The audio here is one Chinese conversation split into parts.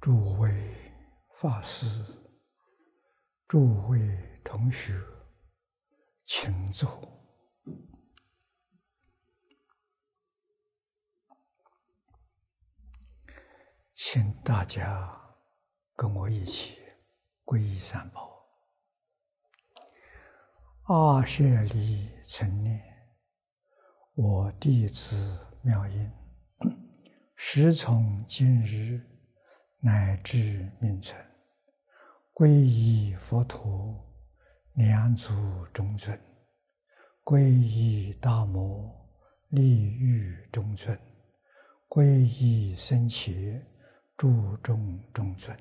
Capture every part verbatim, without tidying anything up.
诸位法师、诸位同学，请坐。请大家跟我一起皈依三宝。阿舍离存念，我弟子妙音，时从今日乃至命存，皈依佛陀，两足中尊；皈依大摩，利欲中尊；皈依僧伽，注重中尊。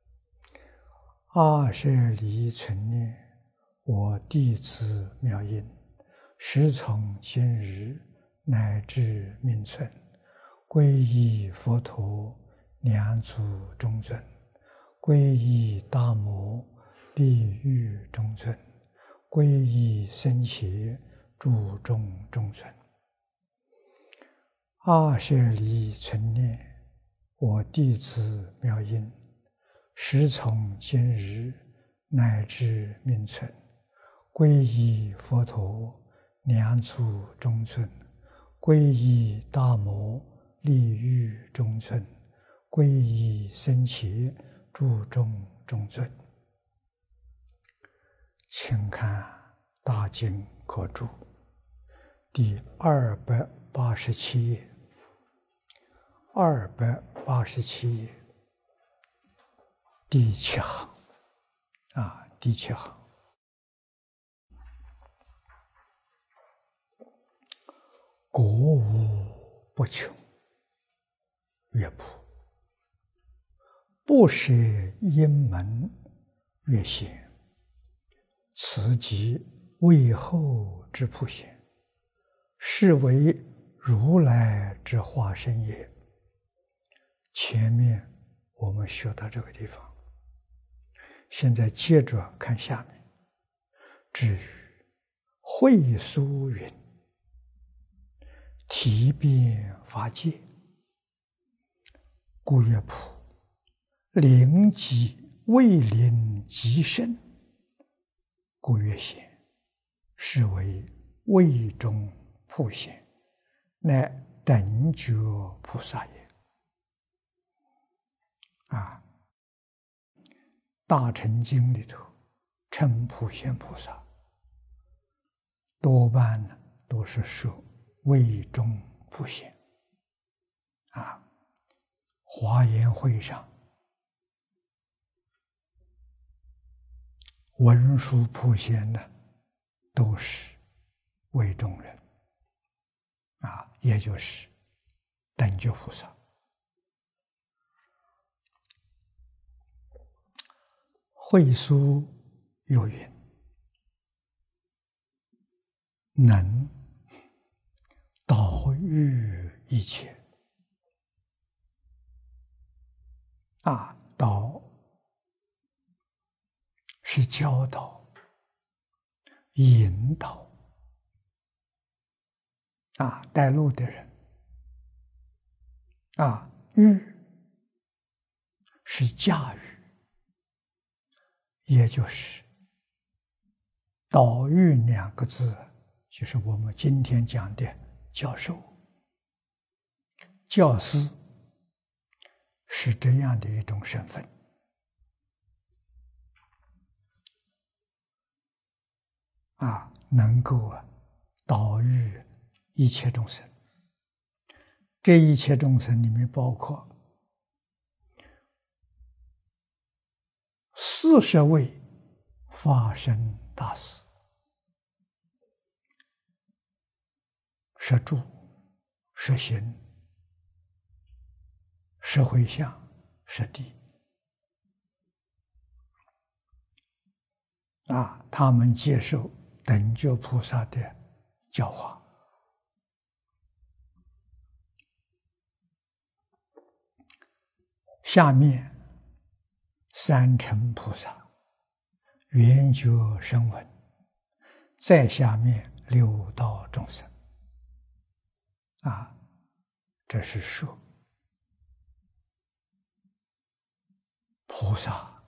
阿舍离存念，我弟子妙音，时从今日乃至命存，皈依佛陀，两足中尊；皈依大摩，利欲中尊；皈依僧伽，注重中尊。阿舍离存念，我弟子妙音，时从今日乃至命存，皈依佛陀，两足中尊；皈依大摩，利欲中尊；皈依僧伽，注重中尊。请看大经科注第二百八十七页，二百八十七页第七行啊，第七行。国无不穷，乐谱不舍因门乐贤，此即为后之普贤，是为如来之化身也。前面我们学到这个地方，现在接着看下面。至于会疏云，体变法界，故乐谱灵极未灵极深，故乐贤，是为位中普贤，乃等觉菩萨也。啊，大乘经里头称普贤菩萨，多半呢都是说位中普贤。啊，华严会上文殊普贤呢，都是位中人，啊，也就是等觉菩萨。会疏有云：能导御一切。啊，导是教导、引导，啊，带路的人。啊，御是驾驭，也就是导御两个字，就是我们今天讲的教授、教师，是这样的一种身份。啊，能够啊导御一切众生。这一切众生里面包括四十位法身大士，摄住、摄行、摄回向、摄地。啊，他们接受等觉菩萨的教化。下面三乘菩萨圆觉声闻，再下面六道众生。啊，这是说菩萨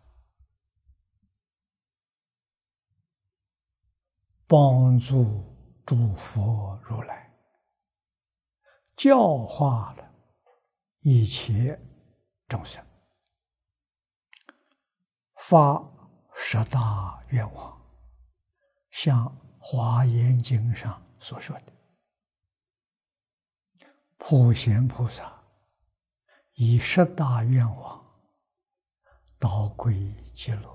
帮助诸佛如来，教化了一切众生，发十大愿望，像《华严经》上所说的，普贤菩萨以十大愿望导归极乐。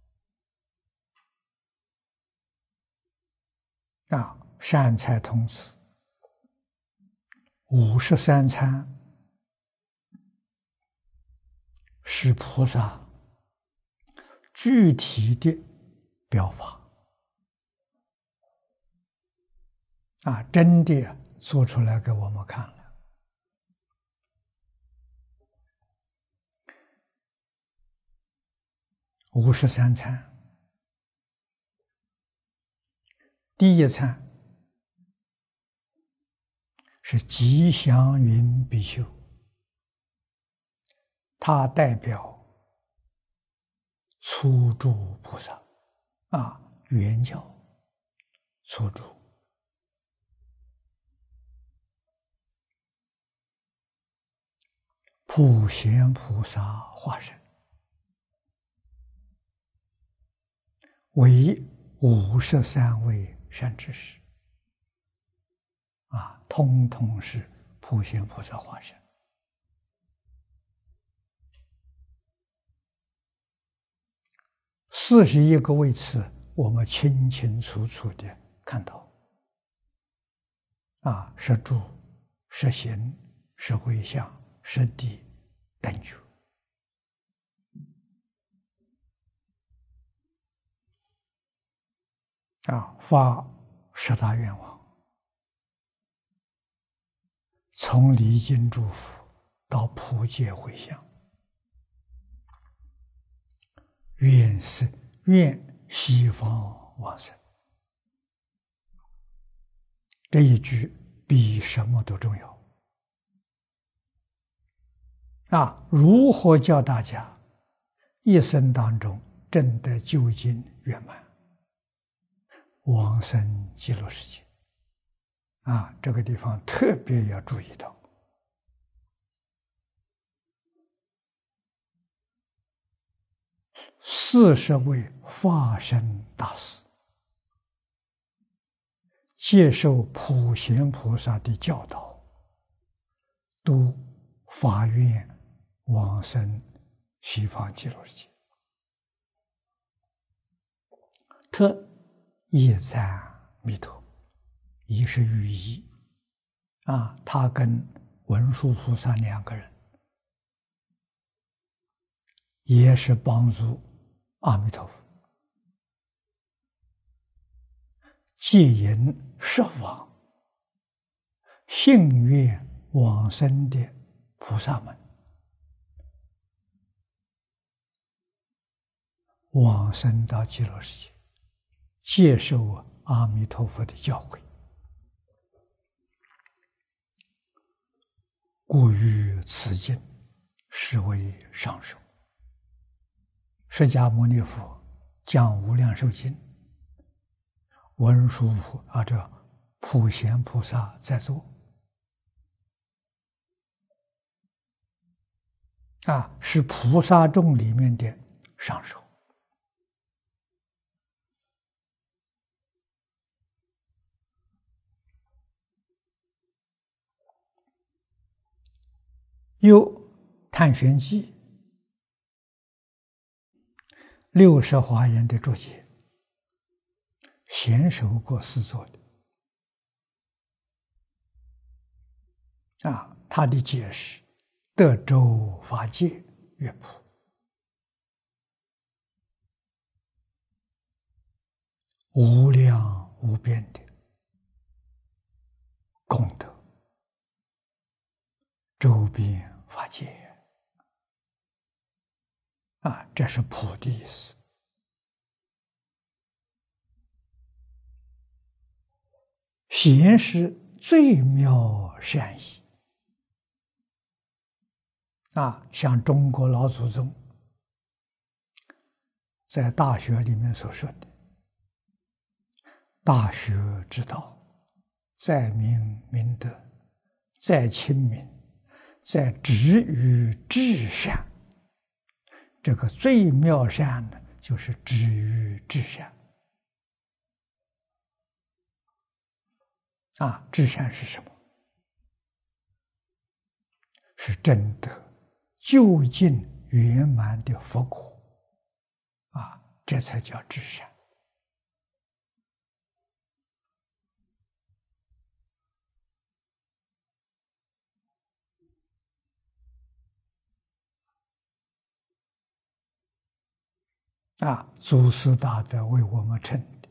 啊，善财童子五十三参是菩萨具体的表法啊，真的做出来给我们看了。五十三参，第一参是吉祥云比丘，它代表初住菩萨啊，圆教初住。普贤菩萨化身为五十三位善知识啊，通通是普贤菩萨化身。四十一个位次，我们清清楚楚的看到啊，是住、是行、是回向、是地等觉啊，发十大愿望，从离经祝福到普界回向，愿是愿西方往生。这一句比什么都重要啊！如何教大家一生当中证得究竟圆满，往生极乐世界啊！这个地方特别要注意到。四十位化身大士接受普贤菩萨的教导，都发愿往生西方极乐世界，特也赞弥陀，一是寓意啊，他跟文殊菩萨两个人也是帮助阿弥陀佛戒淫十方信愿往生的菩萨们往生到极乐世界，接受阿弥陀佛的教诲，故于此经实为上首。释迦牟尼佛讲无量寿经，文殊菩啊，这普贤菩萨在座啊，是菩萨众里面的上首。有《探玄记》六十华严的注解，贤首过师做的啊，他的解释德州法界乐谱，无量无边的功德，周边法界啊，这是普的意思。贤是最妙善意啊，像中国老祖宗在大学里面所说的大学之道，在明明德，在亲民，在止于至善。这个最妙善呢，就是止于至善。啊，至善是什么？是真德究竟圆满的佛果。啊，这才叫至善。啊，祖师大德为我们称的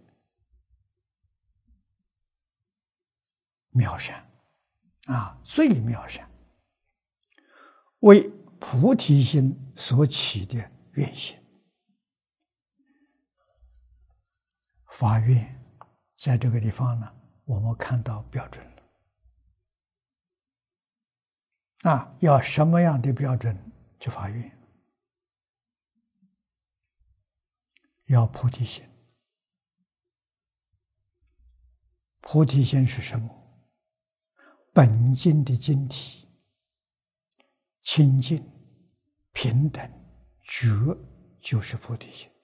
妙善，啊，最妙善，为菩提心所起的愿心。发愿在这个地方呢，我们看到标准了。啊，要什么样的标准去发愿？要菩提心。菩提心是什么？本经的经体，清净、平等、觉，就是菩提心。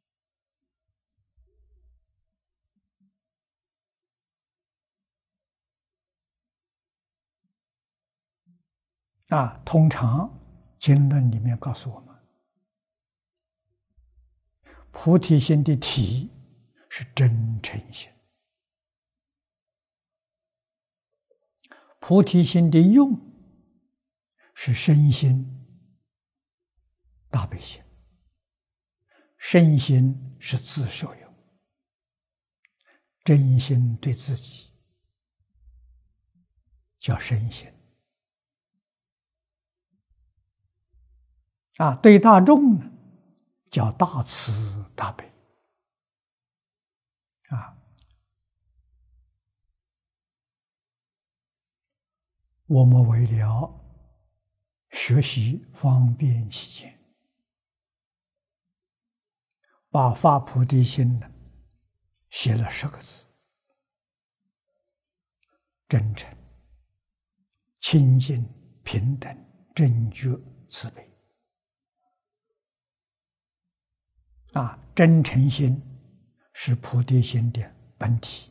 啊，通常经论里面告诉我们，菩提心的体是真诚心，菩提心的用是身心大悲心，身心是自受用，真心对自己叫身心。啊，对大众呢，叫大慈大悲。啊，我们为了学习方便起见，把发菩提心呢写了十个字：真诚、清净、平等、正觉、慈悲。啊，真诚心是菩提心的本体。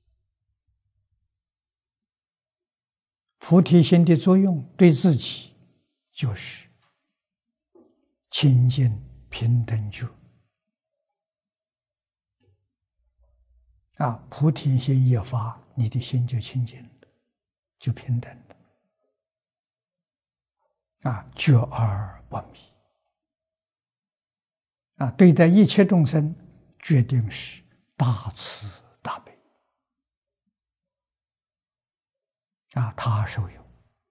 菩提心的作用对自己就是清净平等觉。啊，菩提心一发，你的心就清净了，就平等了。啊，觉而不迷。啊，对待一切众生，决定是大慈大悲。啊，他受用。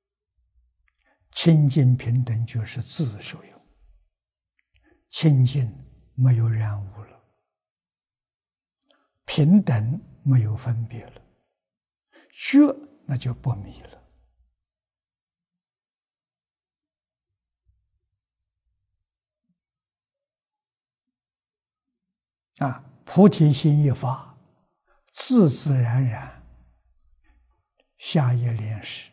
清净平等觉是自受用。清净没有染污了，平等没有分别了，觉那就不迷了。啊，菩提心一发，自自然然，下一联是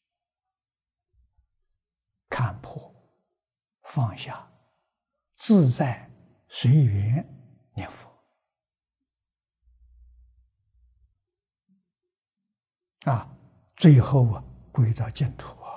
看破、放下、自在随缘念佛。啊，最后啊，归到净土啊。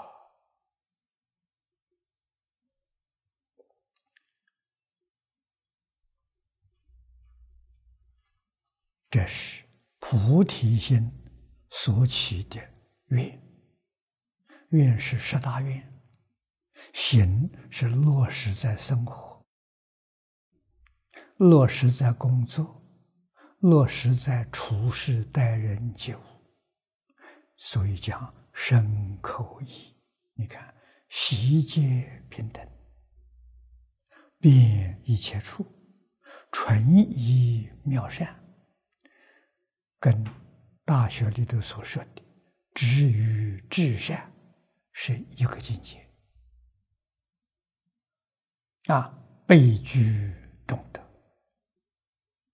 这是菩提心所起的愿，愿是十大愿，行是落实在生活，落实在工作，落实在处事待人接物，所以讲身口意。你看，悉皆平等，遍一切处，纯一妙善。跟大学里头所说的止于至善是一个境界。啊，备居中德。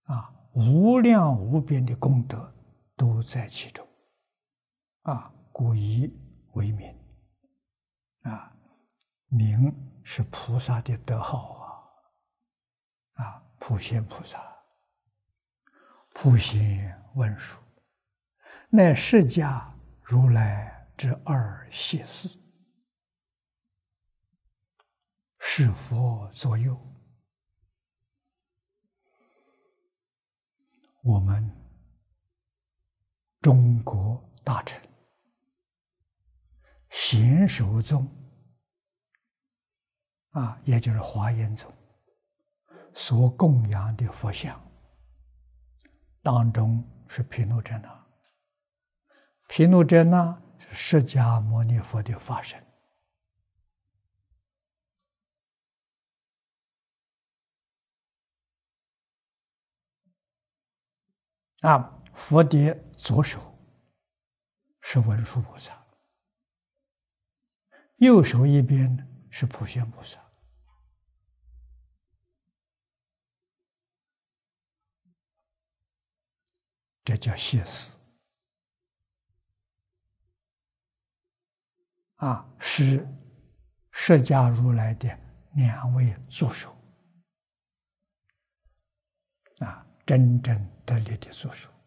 啊，无量无边的功德都在其中，啊，故以为名，啊，名是菩萨的德号啊，啊，普贤菩萨，普贤文殊，乃释迦如来之二谢事，是佛左右。我们中国大臣贤首宗啊，也就是华严宗所供养的佛像当中是毗卢遮那。毗卢遮那是释迦牟尼佛的化身啊，佛的左手是文殊菩萨，右手一边是普贤菩萨。这叫谢师啊，是释迦如来的两位助手啊，真正得力的助手。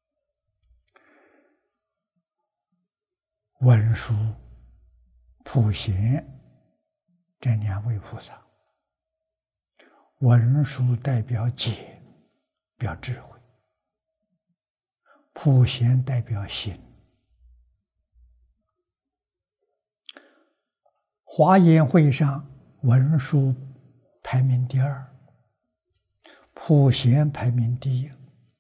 文殊、普贤这两位菩萨，文殊代表解，表智慧；普贤代表心。华严会上，文殊排名第二，普贤排名第一。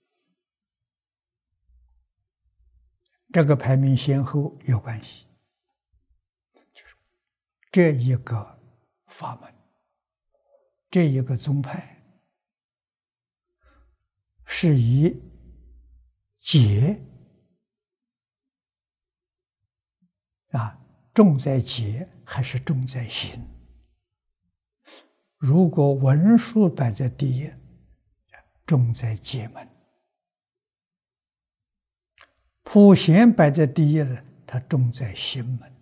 这个排名先后有关系，就是这一个法门，这一个宗派是以解啊，重在解还是重在行？如果文殊摆在第一，重在解门；普贤摆在第一了，它重在行门。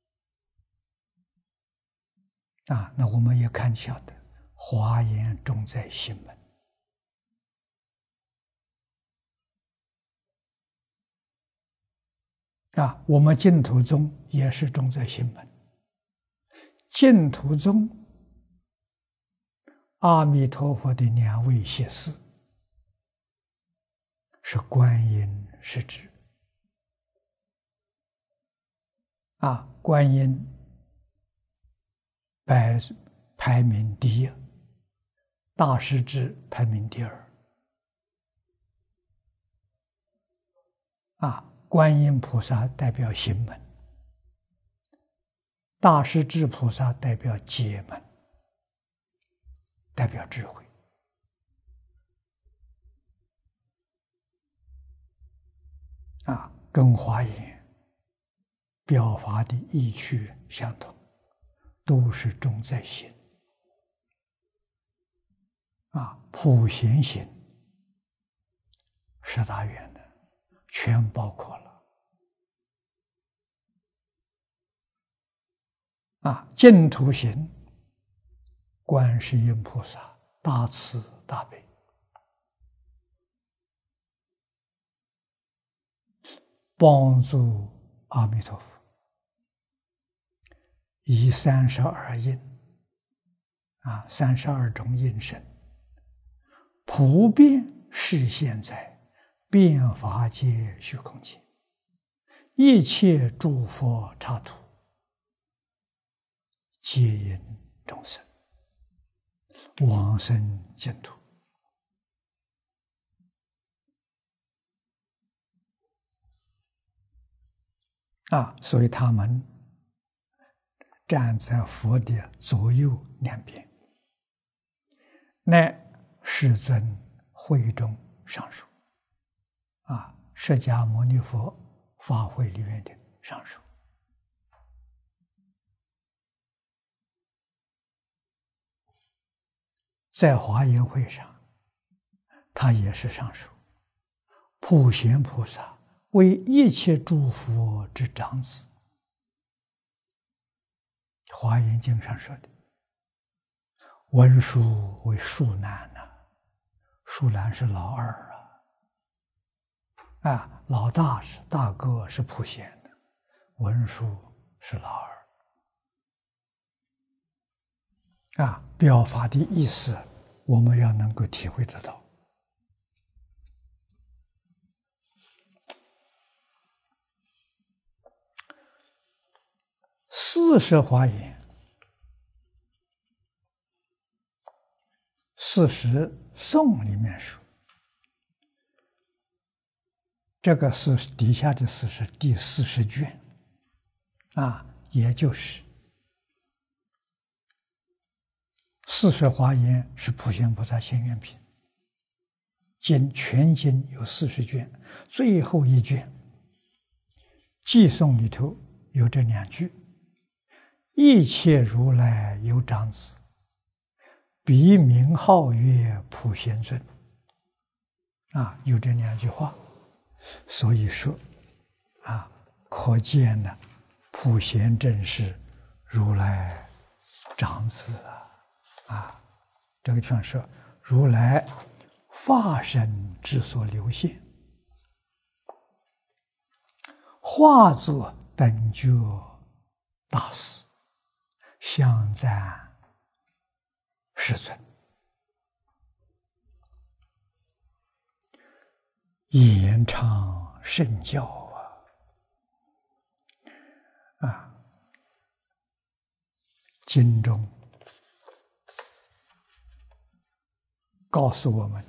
啊，那我们也看晓得，华严重在行门。啊，我们净土宗也是重在行门。净土宗阿弥陀佛的两位谢师是观音是指啊，观音排排名第一，大势至排名第二。啊，观音菩萨代表行门，大势至菩萨代表解门，代表智慧。啊，跟华严表法的意趣相同，都是重在行。啊，普贤行十大愿的全包括了。啊，净土行，观世音菩萨大慈大悲，帮助阿弥陀佛以三十二应啊，三十二种应身，普遍示现在遍法界虚空界一切诸佛刹土，皆因众生往生净土。啊，所以他们站在佛的左右两边，乃世尊会中上首啊，释迦牟尼佛法会里面的上首。在华严会上， 他也是上首。普贤菩萨为一切诸佛之长子，《华严经》上说的。文殊为树男呐、啊，树男是老二啊，啊，老大是大哥是普贤的，文殊是老二。啊，表法的意思，我们要能够体会得到。四十华严，四十颂里面说，这个是底下的四十第四十卷，啊，也就是四十华严是普贤菩萨行愿品，经全经有四十卷，最后一卷偈颂里头有这两句。一切如来有长子，彼名号曰普贤尊。啊，有这两句话，所以说，啊，可见呢，普贤正是如来长子啊，啊，这个地方说如来化身之所流现，化作等觉大士。相赞世尊，言唱圣教啊！啊，经中告诉我们，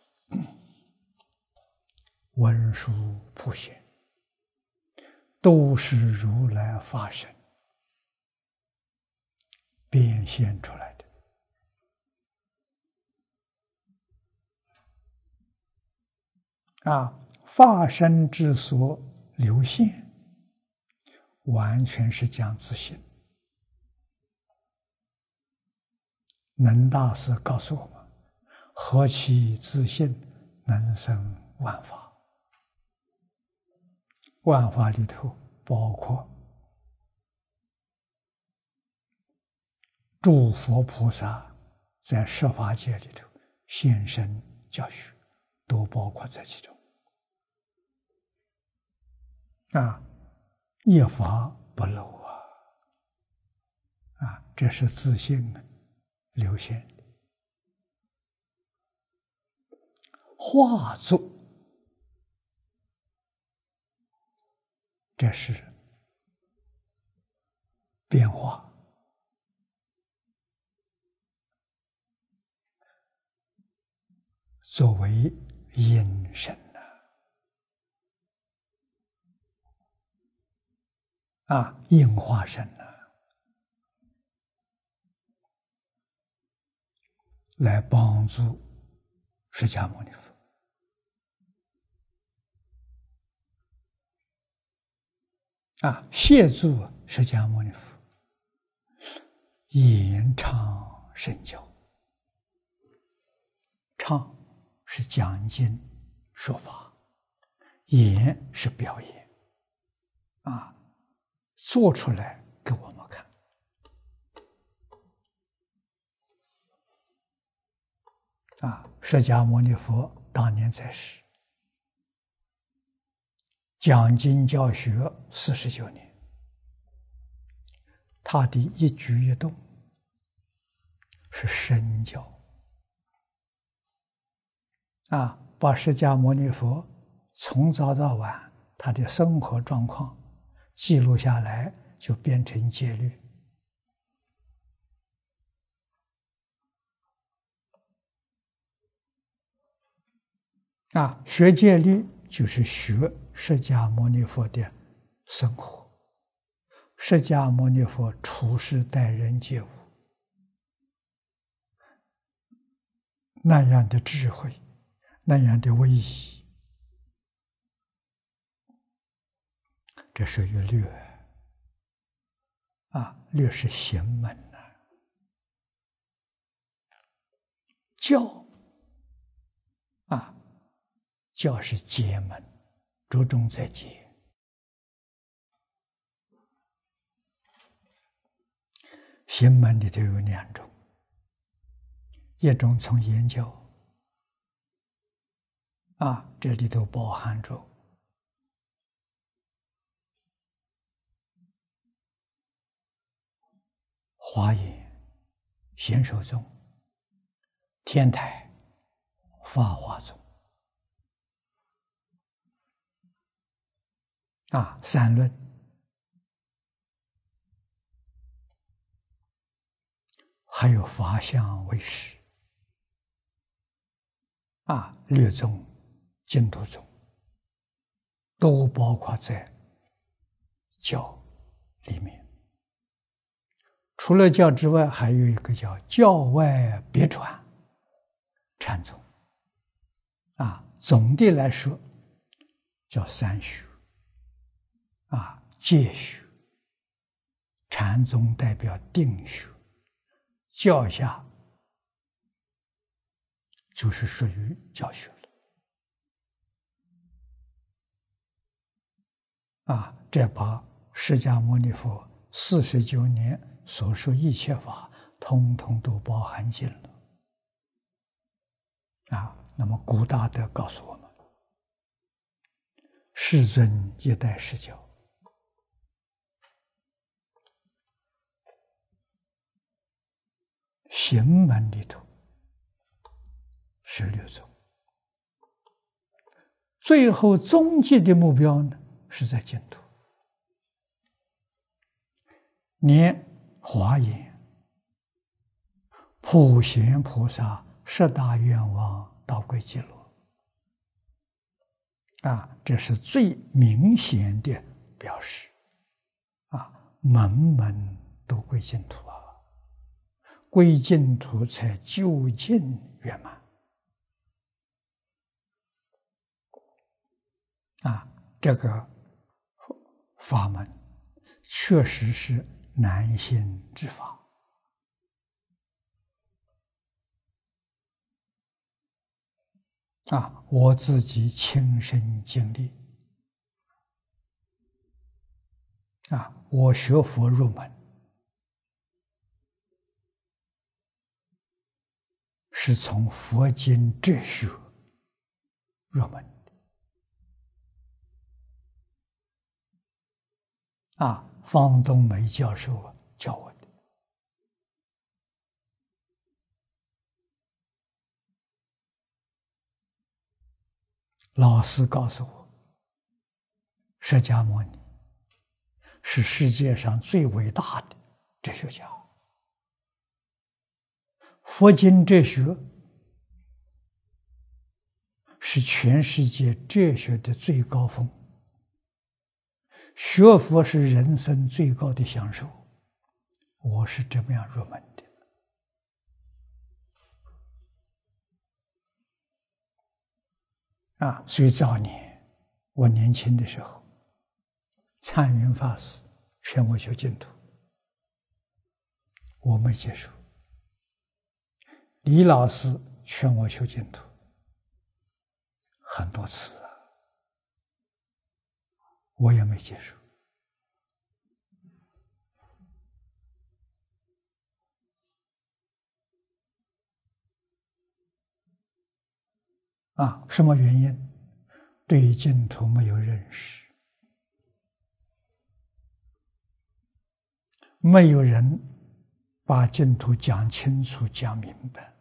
文殊普贤都是如来化身变现出来的。啊，化身之所流现，完全是讲自性。能大师告诉我们：何其自性，能生万法。万法里头包括诸佛菩萨在十法界里头现身教学，都包括在其中。啊，一法不漏啊！啊，这是自性流现的。化作，这是变化。作为因身呐，啊，应化身呐，来帮助释迦牟尼佛。啊，协助释迦牟尼佛言唱圣教。唱是讲经说法，演是表演，啊，做出来给我们看。啊，释迦牟尼佛当年在世，讲经教学四十九年，他的一举一动是身教。啊，把释迦牟尼佛从早到晚他的生活状况记录下来，就变成戒律。啊，学戒律就是学释迦牟尼佛的生活，释迦牟尼佛处事待人接物那样的智慧，那样的威仪，这属于律啊，律是行门呐、啊，教啊教是解门，着重在解。行门里头有两种，一种从言教，啊，这里头包含着华严、显首宗、天台、法华宗，啊，三论，还有法相为实，啊，律宗、净土宗，都包括在教里面。除了教之外，还有一个叫教外别传禅宗，啊，总的来说叫三学，啊，戒学，禅宗代表定学，教下就是属于教学了，啊，这把释迦牟尼佛四十九年所说一切法，通通都包含进了。啊，那么古大德告诉我们，世尊一代释教，行门里头十六宗，最后终极的目标呢，是在净土。连华严、普贤菩萨十大愿望到归极乐，啊，这是最明显的表示，啊，门门都归净土啊，归净土才究竟圆满，啊，这个法门确实是难行之法。啊，我自己亲身经历。啊，我学佛入门是从佛经哲学入门的。啊，方东梅教授教我的。老师告诉我，释迦牟尼是世界上最伟大的哲学家，佛经哲学是全世界哲学的最高峰，学佛是人生最高的享受，我是这么样入门的。啊，所以早年我年轻的时候，灿云法师劝我修净土，我没接受；李老师劝我修净土，很多次啊，我也没接受。啊，什么原因？对净土没有认识，没有人把净土讲清楚、讲明白，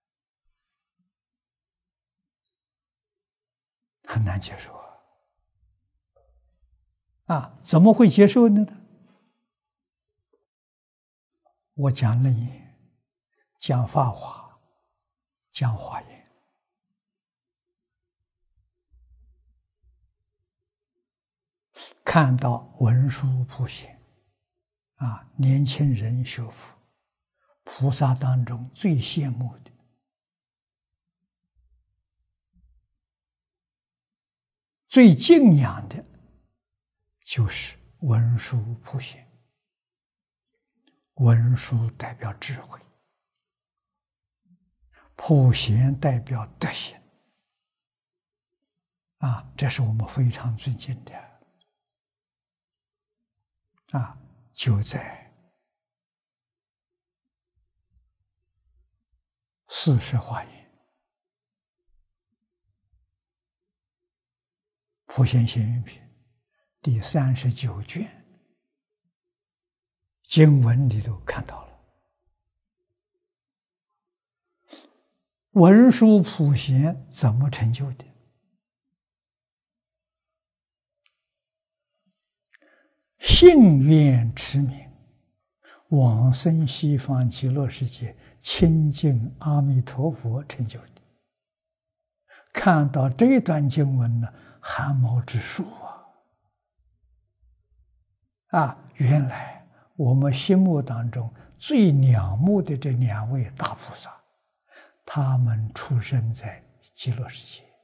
很难接受啊！啊，怎么会接受呢？我讲楞严，讲法华，讲华严。看到文殊普贤，啊，年轻人学佛，菩萨当中最羡慕的，最敬仰的，就是文殊普贤。文殊代表智慧，普贤代表德行， 啊，这是我们非常尊敬的啊，就在四十华严普贤行愿品第三十九卷经文里头看到了，文殊普贤怎么成就的？信愿持名，往生西方极乐世界，亲近阿弥陀佛成就的。看到这段经文呢，汗毛直竖啊！啊，原来我们心目当中最仰慕的这两位大菩萨，他们出生在极乐世界，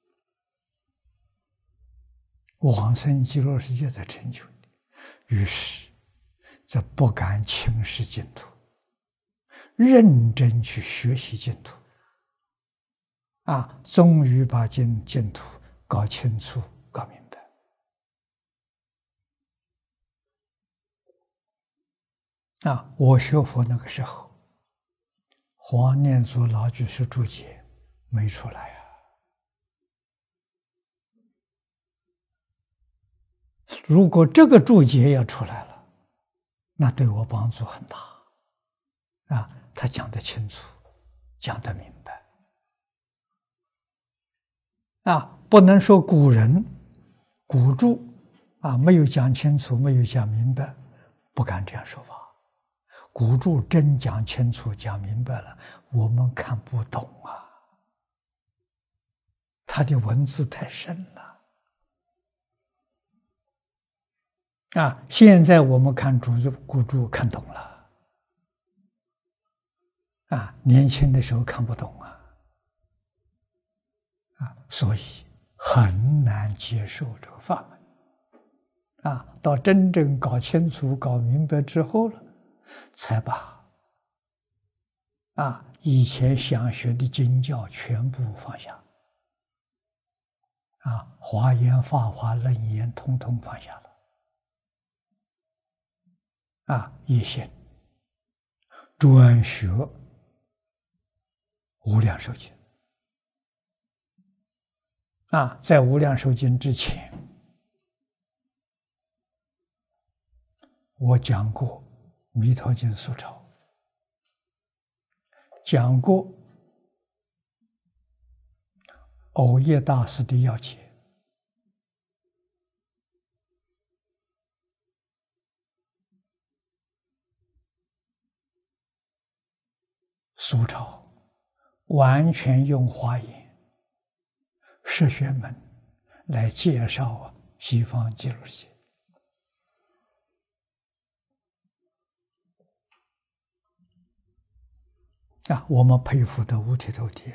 往生极乐世界才成就的。于是，这不敢轻视净土，认真去学习净土，啊，终于把净净土搞清楚、搞明白。啊，我学佛那个时候，黄念祖老居士注解没出来呀、啊。如果这个注解要出来了，那对我帮助很大。啊，他讲得清楚，讲得明白。啊，不能说古人古注啊没有讲清楚，没有讲明白，不敢这样说法。古注真讲清楚、讲明白了，我们看不懂啊，他的文字太深了。啊，现在我们看古注古注看懂了，啊，年轻的时候看不懂啊，啊，所以很难接受这个法门，啊，到真正搞清楚、搞明白之后了，才把啊以前想学的经教全部放下，啊，华严、法华、楞严统统放下了。啊，一心专学无量寿经。啊，在无量寿经之前，我讲过弥陀经疏钞，讲过藕叶大师的要解。疏钞完全用华严十玄门来介绍西方极乐世界。啊，我们佩服的五体投地。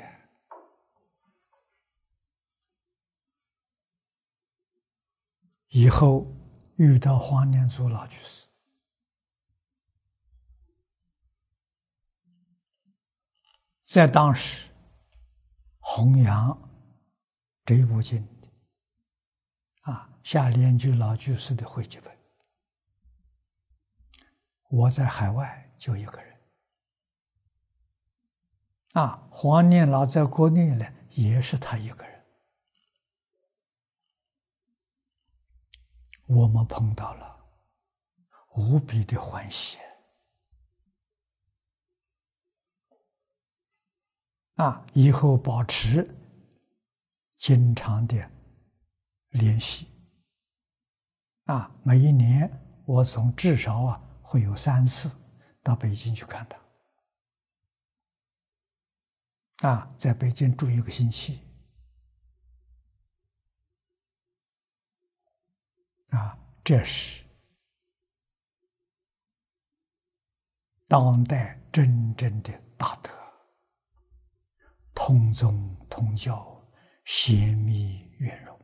以后遇到黄念祖老居士，在当时弘扬这一部经啊，下莲居老居士的汇集本，我在海外就一个人，啊，黄念老在国内呢，也是他一个人。我们碰到了，无比的欢喜。啊，以后保持经常的联系。啊，每一年我总至少啊会有三次到北京去看他。啊，在北京住一个星期。啊，这是当代真正的大德。通宗通教，显密圆融。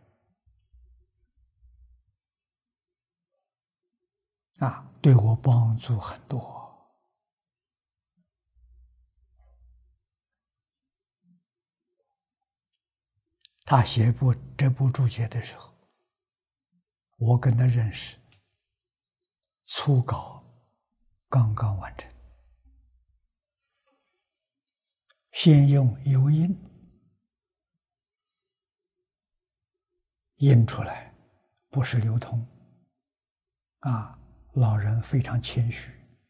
啊，对我帮助很多。 他写部这部注解的时候，我跟他认识，初稿刚刚完成，先用油印印出来，不是流通。啊，老人非常谦虚，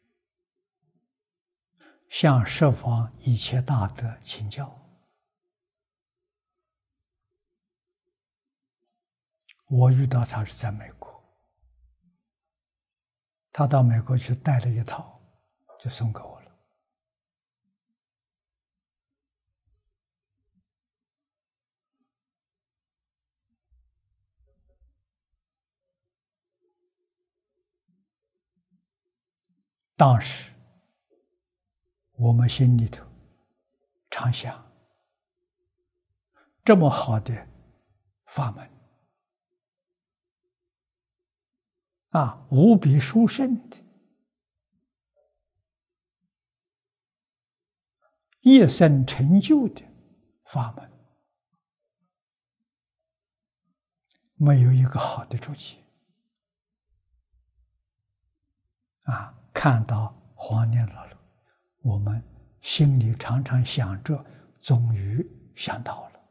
向十方一切大德请教。我遇到他是在美国，他到美国去带了一套，就送给我了。当时我们心里头常想，这么好的法门啊，无比殊胜的，一生成就的法门，没有一个好的注解啊！看到黄念老了，我们心里常常想着，终于想到了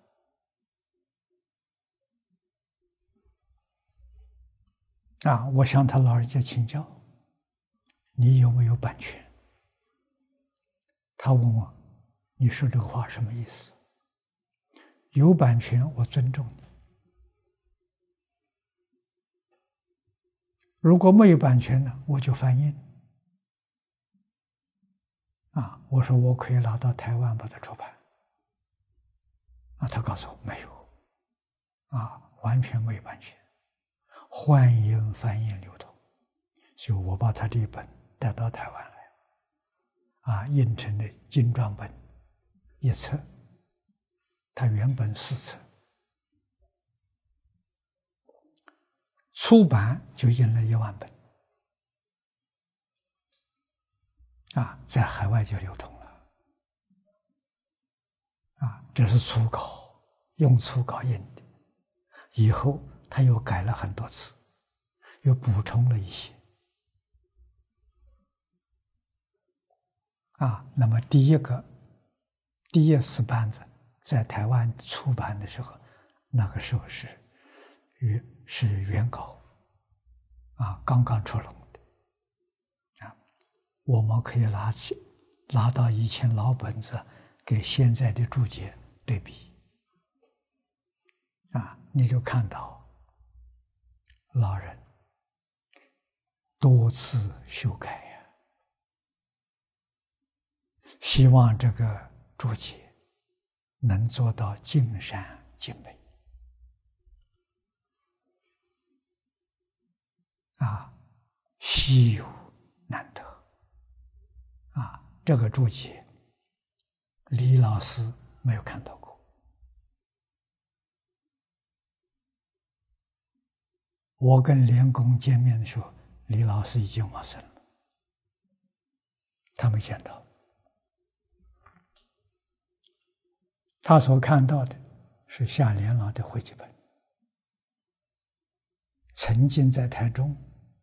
啊！我向他老人家请教，你有没有版权？他问我，你说这个话什么意思？有版权，我尊重你；如果没有版权呢，我就翻印。啊，我说我可以拿到台湾把它出版。啊，他告诉我没有，啊，完全没有版权，欢迎翻印流通。所以我把他这一本带到台湾来，啊，印成了精装本一册，它原本四册，出版就印了一万本。啊，在海外就流通了。啊，这是初稿，用初稿印的。以后他又改了很多次，又补充了一些。啊，那么第一个第一次班子在台湾出版的时候，那个时候是原是原稿，啊，刚刚出笼。我们可以拿起拿到以前老本子，给现在的注解对比，啊，你就看到老人多次修改呀，希望这个注解能做到尽善尽美，啊，稀有难得。啊，这个注解，李老师没有看到过。我跟莲公见面的时候，李老师已经往生了，他没见到。他所看到的是夏莲老的汇集本，曾经在台中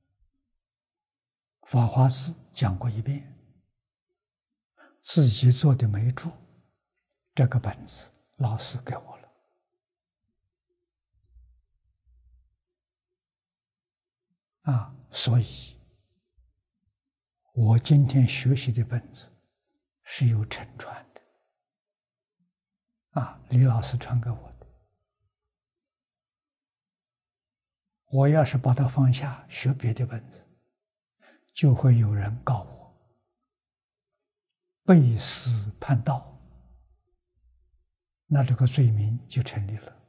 法华寺讲过一遍。自己做的没注，这个本子老师给我了。啊，所以我今天学习的本子是有承传的。啊，李老师传给我的。我要是把它放下，学别的本子，就会有人告我背私叛道，那这个罪名就成立了。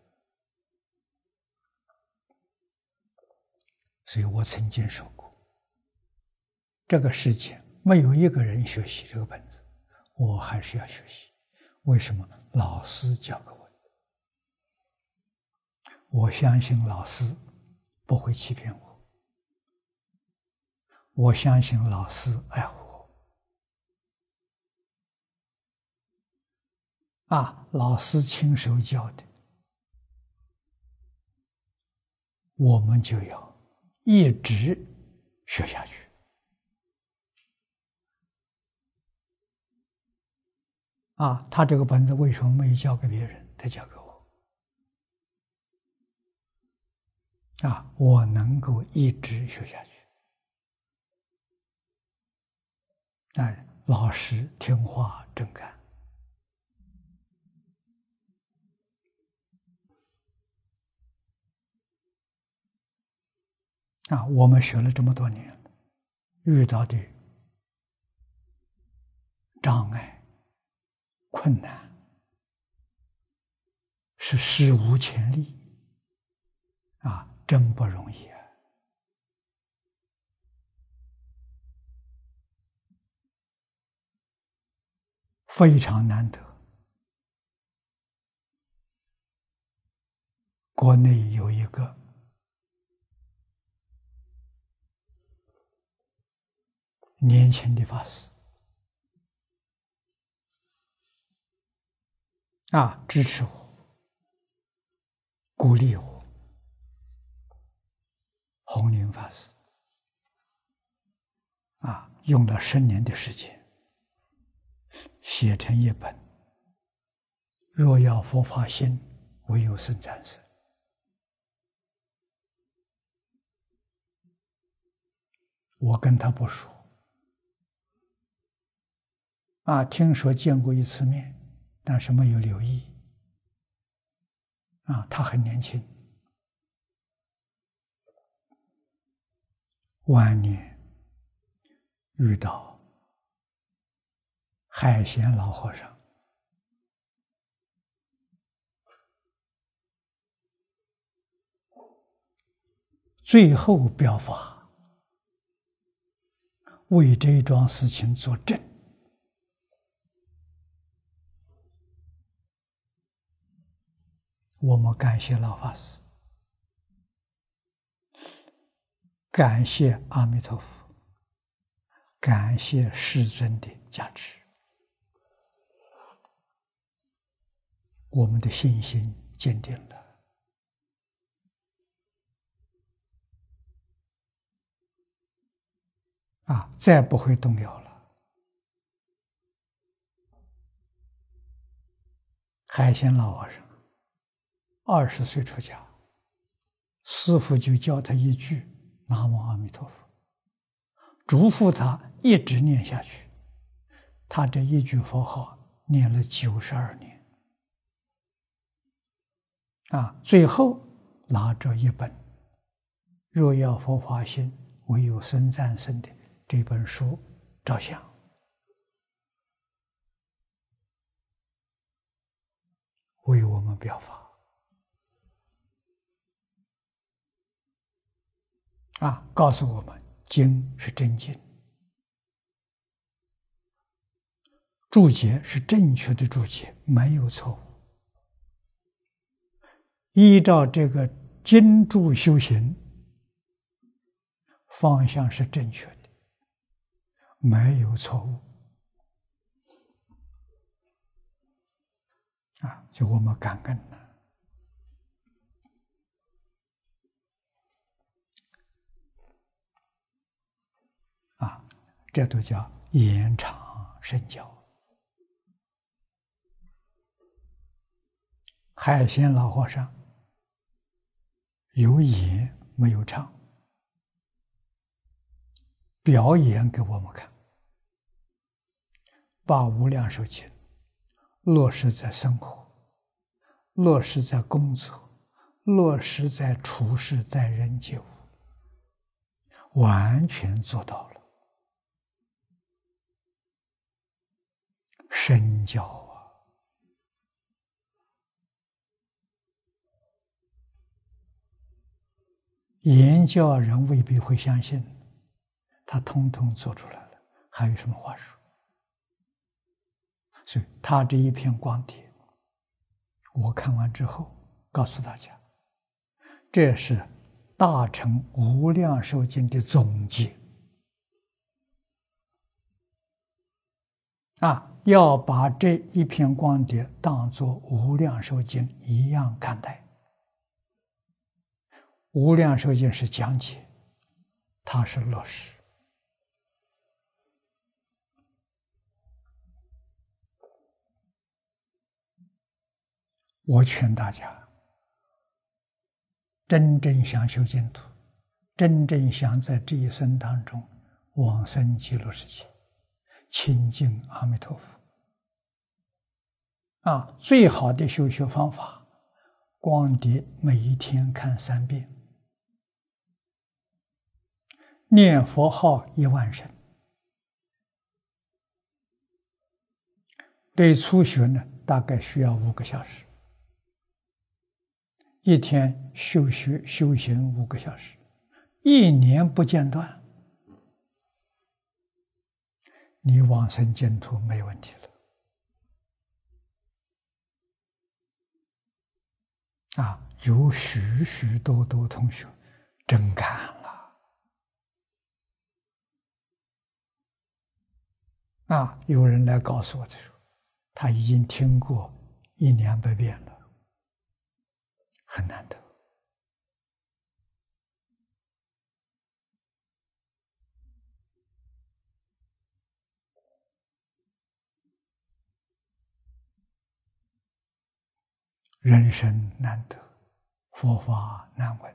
所以我曾经说过，这个世界没有一个人学习这个本子，我还是要学习。为什么？老师教给我的，我相信老师不会欺骗我，我相信老师爱护我。啊，老师亲手教的， 我们就要一直学下去。啊，他这个本子为什么没有交给别人？他交给我。啊，我能够一直学下去。哎，老实听话真干。啊，我们学了这么多年，遇到的障碍、困难是史无前例，啊，真不容易啊！非常难得，国内有一个年轻的法师啊，支持我，鼓励我。弘林法师啊，用了十年的时间，写成一本《若要佛法兴，唯有僧战胜》。我跟他不熟，啊，听说见过一次面，但是没有留意。啊，他很年轻，晚年遇到海贤老和尚，最后表法，为这一桩事情作证。我们感谢老法师，感谢阿弥陀佛，感谢世尊的加持，我们的信心坚定了。啊，再不会动摇了。海贤老和尚二十岁出家，师父就教他一句“南无阿弥陀佛”，嘱咐他一直念下去。他这一句佛号念了九十二年，啊，最后拿着一本《若要佛法兴，唯有僧战胜》的这本书照相。为我们表法。啊，告诉我们经是真经，注解是正确的注解，没有错误。依照这个经注修行，方向是正确的，没有错误。啊，就我们感恩了。啊，这都叫延长身教。海贤老和尚有演没有唱，表演给我们看，把无量寿经落实在生活，落实在工作，落实在处事待人接物，完全做到了。身教啊，言教人未必会相信，他通通做出来了，还有什么话说？所以他这一篇光碟，我看完之后告诉大家，这是大乘无量寿经的总结啊！要把这一篇光碟当作无量寿经一样看待， 无量寿经是讲解，它是落实。我劝大家，真正想修净土，真正想在这一生当中往生极乐世界，亲近阿弥陀佛啊！最好的修学方法，光碟每一天看三遍，念佛号一万声。对初学呢，大概需要五个小时，一天修学修行五个小时，一年不间断，你往生净土没问题了。啊，有许许多多同学真干了。啊，有人来告诉我的时候，他已经听过一两百遍了，很难得。人生难得，佛法难闻，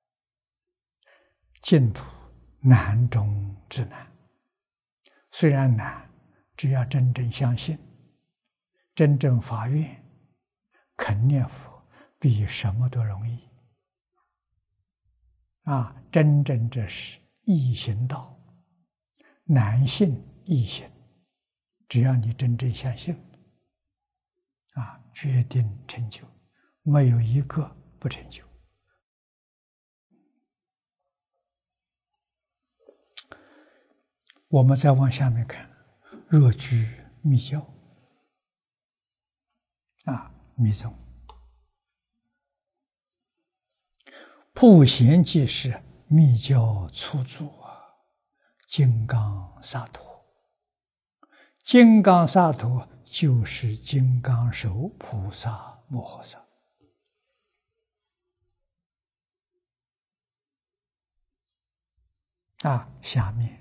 净土难中之难。虽然难，只要真正相信，真正发愿，肯念佛，比什么都容易。啊，真正这是易行道，难信易行。只要你真正相信，啊，决定成就，没有一个不成就。我们再往下面看，若居密教，啊，密宗，普贤即是密教初祖啊，金刚萨埵。金刚萨埵就是金刚手菩萨摩诃萨。啊，下面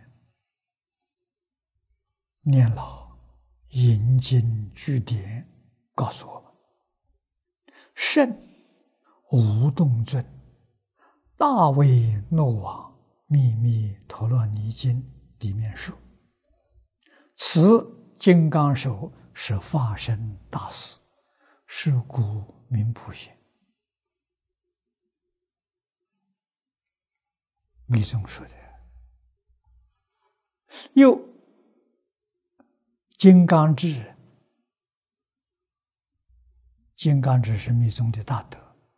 念老引经据典告诉我们，圣无动尊大卫诺王秘密陀罗尼经里面说，此金刚手是法身大士，是故名普贤。密宗说的。又金刚智，金刚智是密宗的大德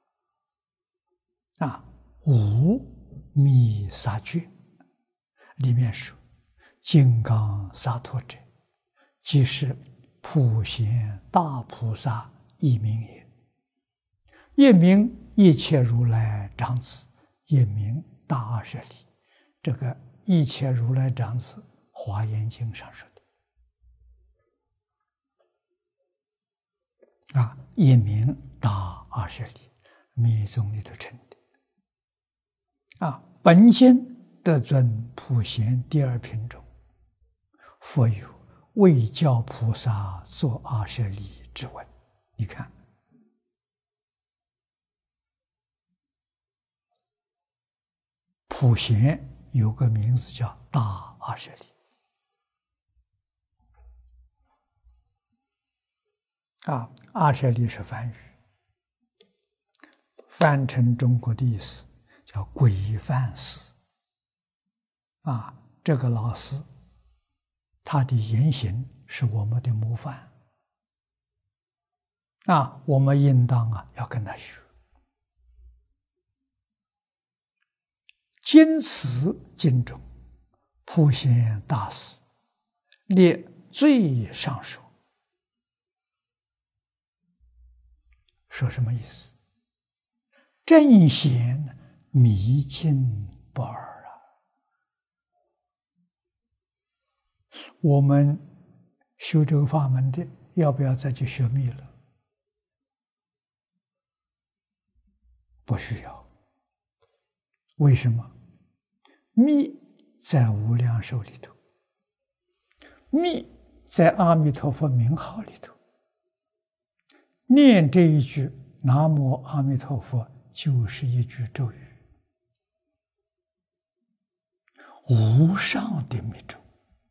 啊。无密萨诀里面说，金刚萨埵者，即是普贤大菩萨一名也。一名一切如来长子，一名大阿舍利。这个一切如来长子，华严经上说的啊，一名大阿舍利，密宗里头称的啊。本经得尊普贤第二品中，佛有为教菩萨作阿舍利之文。你看，普贤有个名字叫大阿舍利啊，阿舍利是梵语，翻成中国的意思叫规范师啊。这个老师，他的言行是我们的模范啊，我们应当啊要跟他学。今此经中，普贤大师列最上首，说什么意思？正显迷尽不二啊！我们修这个法门的，要不要再去学密了？不需要为什么？密在无量寿里头，密在阿弥陀佛名号里头。念这一句南无阿弥陀佛，就是一句咒语，无上的密咒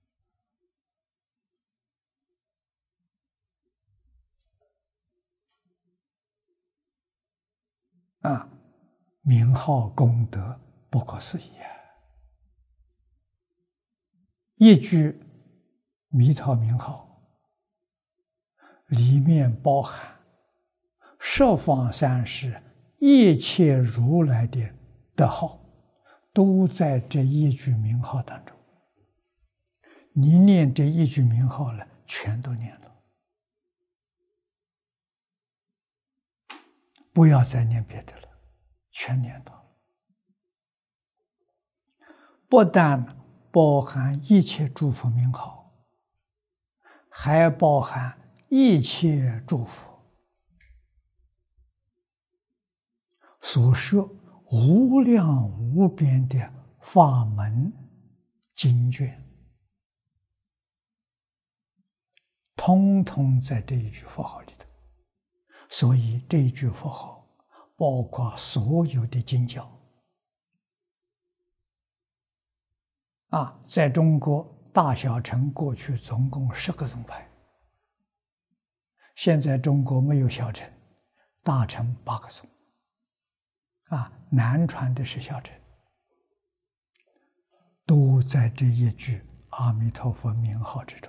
啊！名号功德不可思议啊！一句弥陀名号里面包含十方三世一切如来的德号，都在这一句名号当中。你念这一句名号了，全都念了，不要再念别的了，全念到了。不但包含一切诸佛名号，还包含一切诸佛所说无量无边的法门经卷，通通在这一句佛号里头。所以这一句佛号包括所有的经教啊，在中国大小乘过去总共十个宗派，现在中国没有小乘，大乘八个宗啊，南传的是小乘，都在这一句阿弥陀佛名号之中。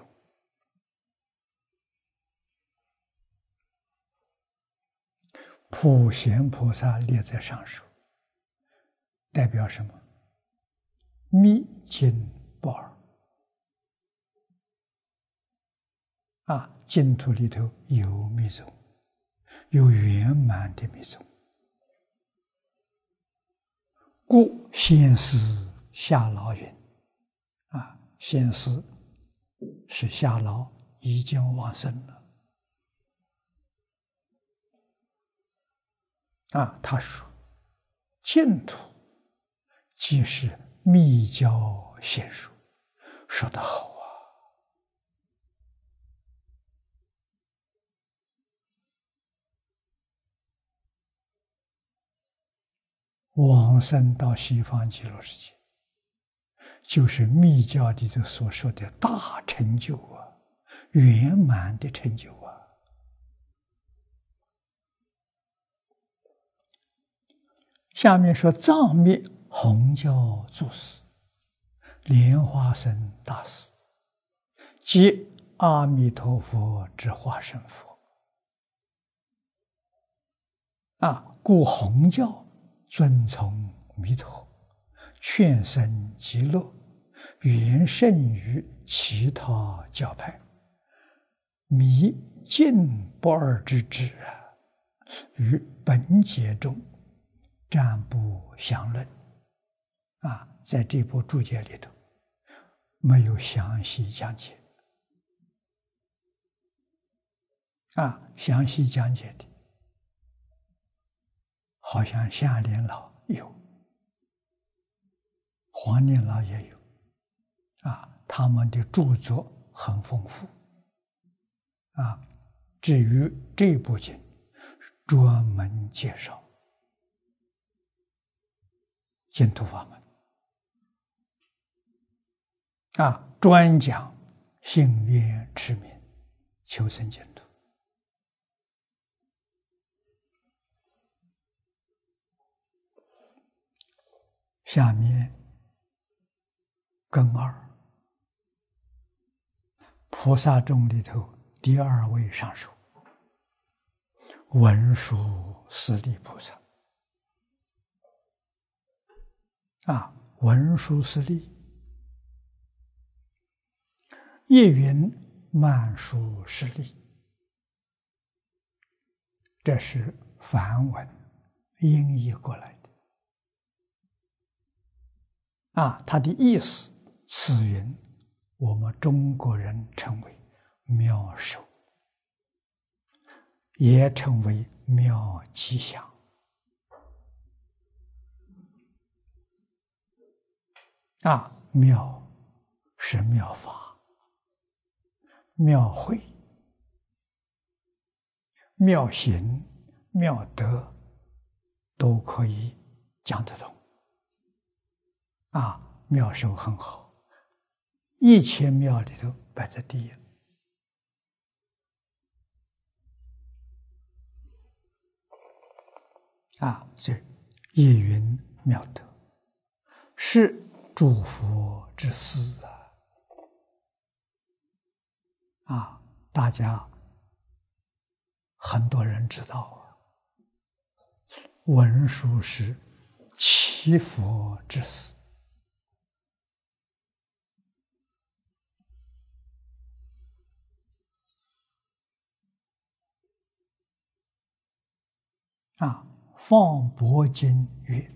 普贤菩萨列在上首，代表什么？密经不二啊，净土里头有密宗，有圆满的密宗，故先师夏老云啊，先师是夏老，已经往生了啊，他说净土即是密教显说，说得好啊！往生到西方极乐世界，就是密教里头所说的大成就啊，圆满的成就啊。下面说藏密弘教祖师莲花生大师，即阿弥陀佛之化身佛啊，故弘教遵从弥陀，劝生极乐，远胜于其他教派，弥尽不二之智啊，于本节中暂不详论啊，在这部注解里头没有详细讲解啊，详细讲解的好像夏莲老有，黄念老也有啊，他们的著作很丰富啊。至于这部经专门介绍净土法门啊，专讲信愿持名求生净土。下面根二，菩萨众里头第二位上首，文殊师利菩萨啊，文殊师利，叶云曼殊师利，这是梵文音译过来的啊，它的意思，此云我们中国人称为妙手，也称为妙吉祥啊，妙是妙法、妙慧、妙行、妙德，都可以讲得通。啊，妙手很好，一切妙里头摆在第一。啊，所以一云妙德，是诸佛之师啊！啊，大家很多人知道啊，文殊是七佛之师。啊，放钵经曰：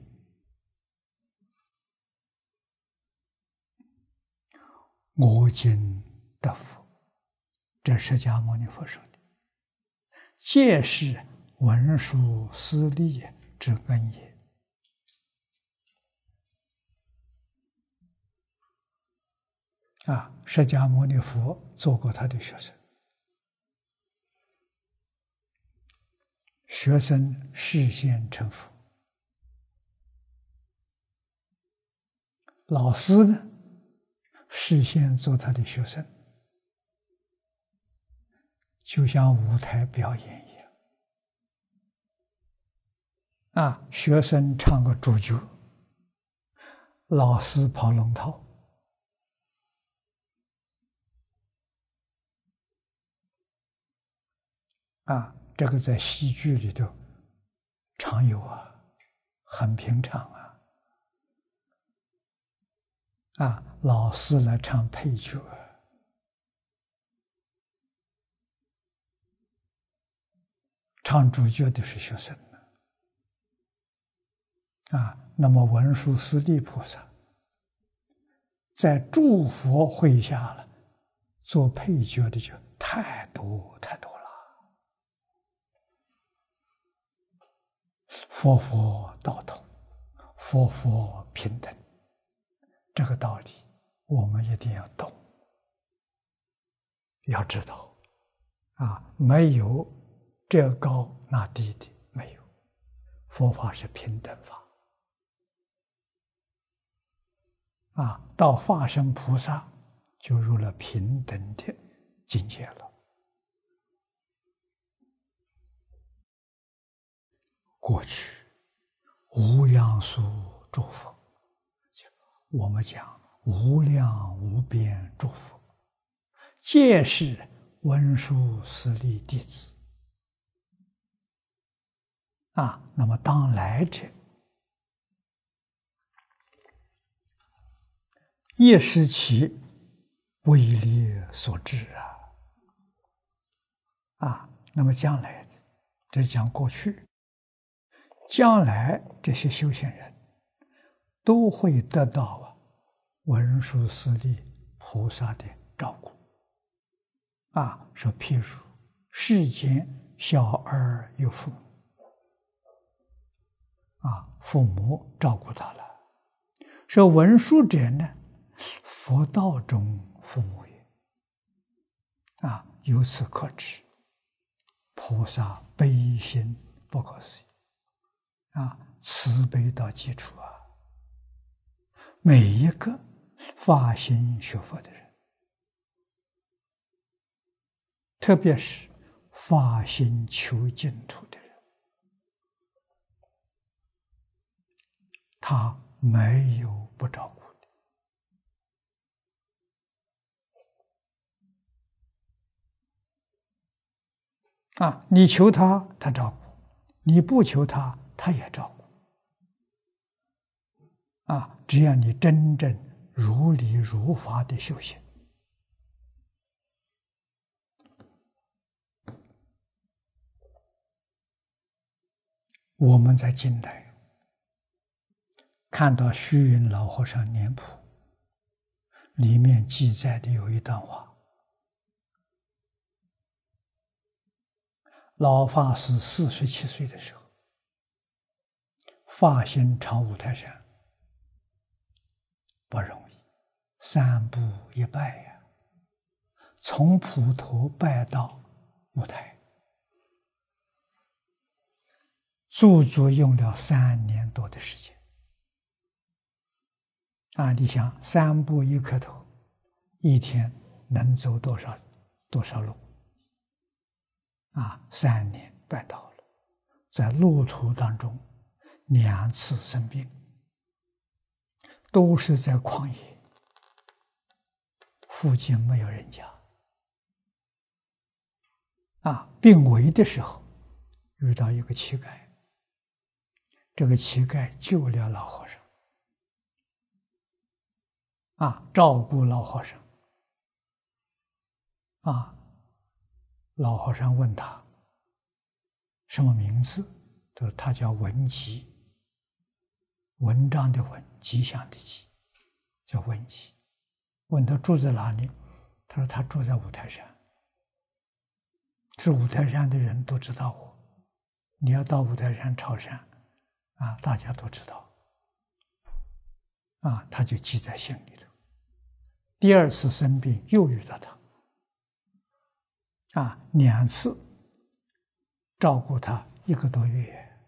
我今得福。这释迦牟尼佛说的，皆是文殊师利之恩也。啊，释迦牟尼佛做过他的学生，学生示现成佛，老师呢示现做他的学生，就像舞台表演一样。啊，学生唱个主角，老师跑龙套。啊，这个在戏剧里头常有啊，很平常啊。啊，老师来唱配角，唱主角的是学生呢。啊，那么文殊师利菩萨在诸佛会下了，做配角的就太多太多了。佛佛道同，佛佛平等，这个道理我们一定要懂，要知道啊，没有这高那低的，没有。佛法是平等法啊，到化身菩萨就入了平等的境界了。过去无量数诸佛，我们讲无量无边诸佛，皆是文殊师利弟子啊。那么当来者，亦是其威力所致啊！啊，那么将来的，这讲过去。将来这些修行人都会得到啊文殊师利菩萨的照顾啊。说譬如世间小儿有父母啊，父母照顾他了。说文殊者呢，佛道中父母也啊。由此可知，菩萨悲心不可思议。啊，慈悲到基础啊！每一个发心学佛的人，特别是发心求净土的人，他没有不照顾的啊！你求他，他照顾；你不求他，他也照顾啊！只要你真正如理如法的修行，我们在近代看到虚云老和尚年谱里面记载的有一段话：老法师四十七岁的时候，发心朝五台山， 不容易，三步一拜呀，从普陀拜到五台，足足用了三年多的时间。啊，你想，三步一磕头，一天能走多少多少路？啊，三年办到了，在路途当中两次生病，都是在旷野，附近没有人家。啊，病危的时候遇到一个乞丐，这个乞丐救了老和尚，啊，照顾老和尚。啊，老和尚问他什么名字，他说他叫文吉，文章的文，吉祥的吉，叫文吉。问他住在哪里，他说他住在五台山。是五台山的人都知道我，你要到五台山朝山，啊，大家都知道，啊，他就记在心里头。第二次生病又遇到他，啊，两次照顾他一个多月，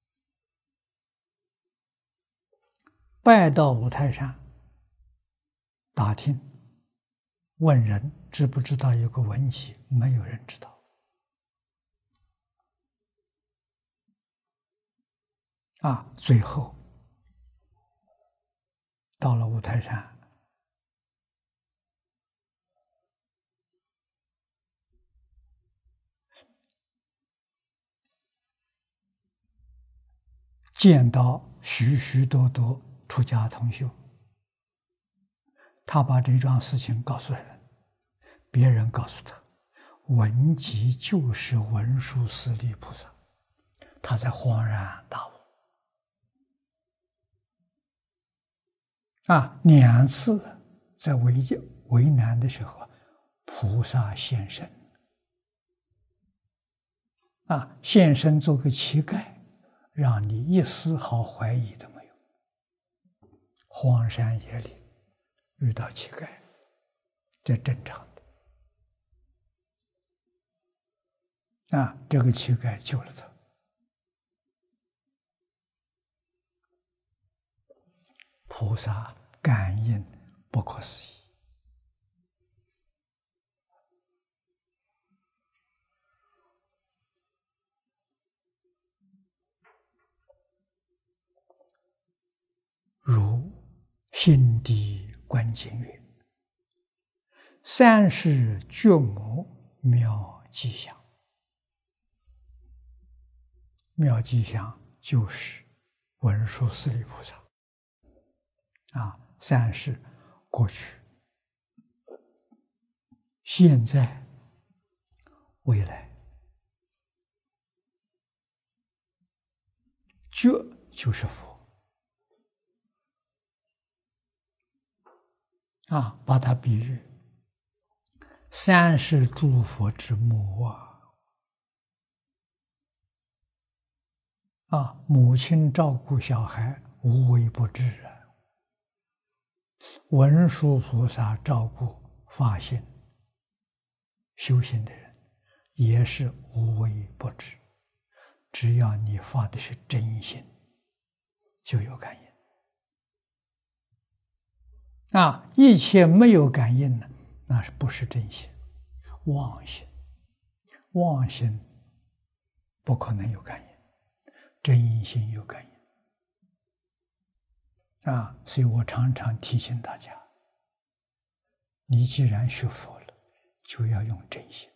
拜到五台山，打听问人知不知道有个文集，没有人知道。啊，最后到了五台山，见到许许多多出家同修，他把这桩事情告诉人，别人告诉他，文集就是文殊师利菩萨，他才恍然大悟。啊，两次在为为难的时候，菩萨现身。啊，现身做个乞丐，让你一丝毫怀疑都没有。荒山野岭遇到乞丐，这正常的。啊，这个乞丐救了他。菩萨感应不可思议。如心地观经云：三世觉母妙吉祥。妙吉祥就是文殊师利菩萨。啊，三世过去、现在、未来，觉就是佛。啊，把它比喻三世诸佛之母啊！啊，母亲照顾小孩无微不至啊。文殊菩萨照顾发心修行的人，也是无微不至。只要你发的是真心，就有感应。啊，一切没有感应呢，那是不是真心？妄心，妄心不可能有感应，真心有感应。啊，所以我常常提醒大家，你既然学佛了，就要用真心。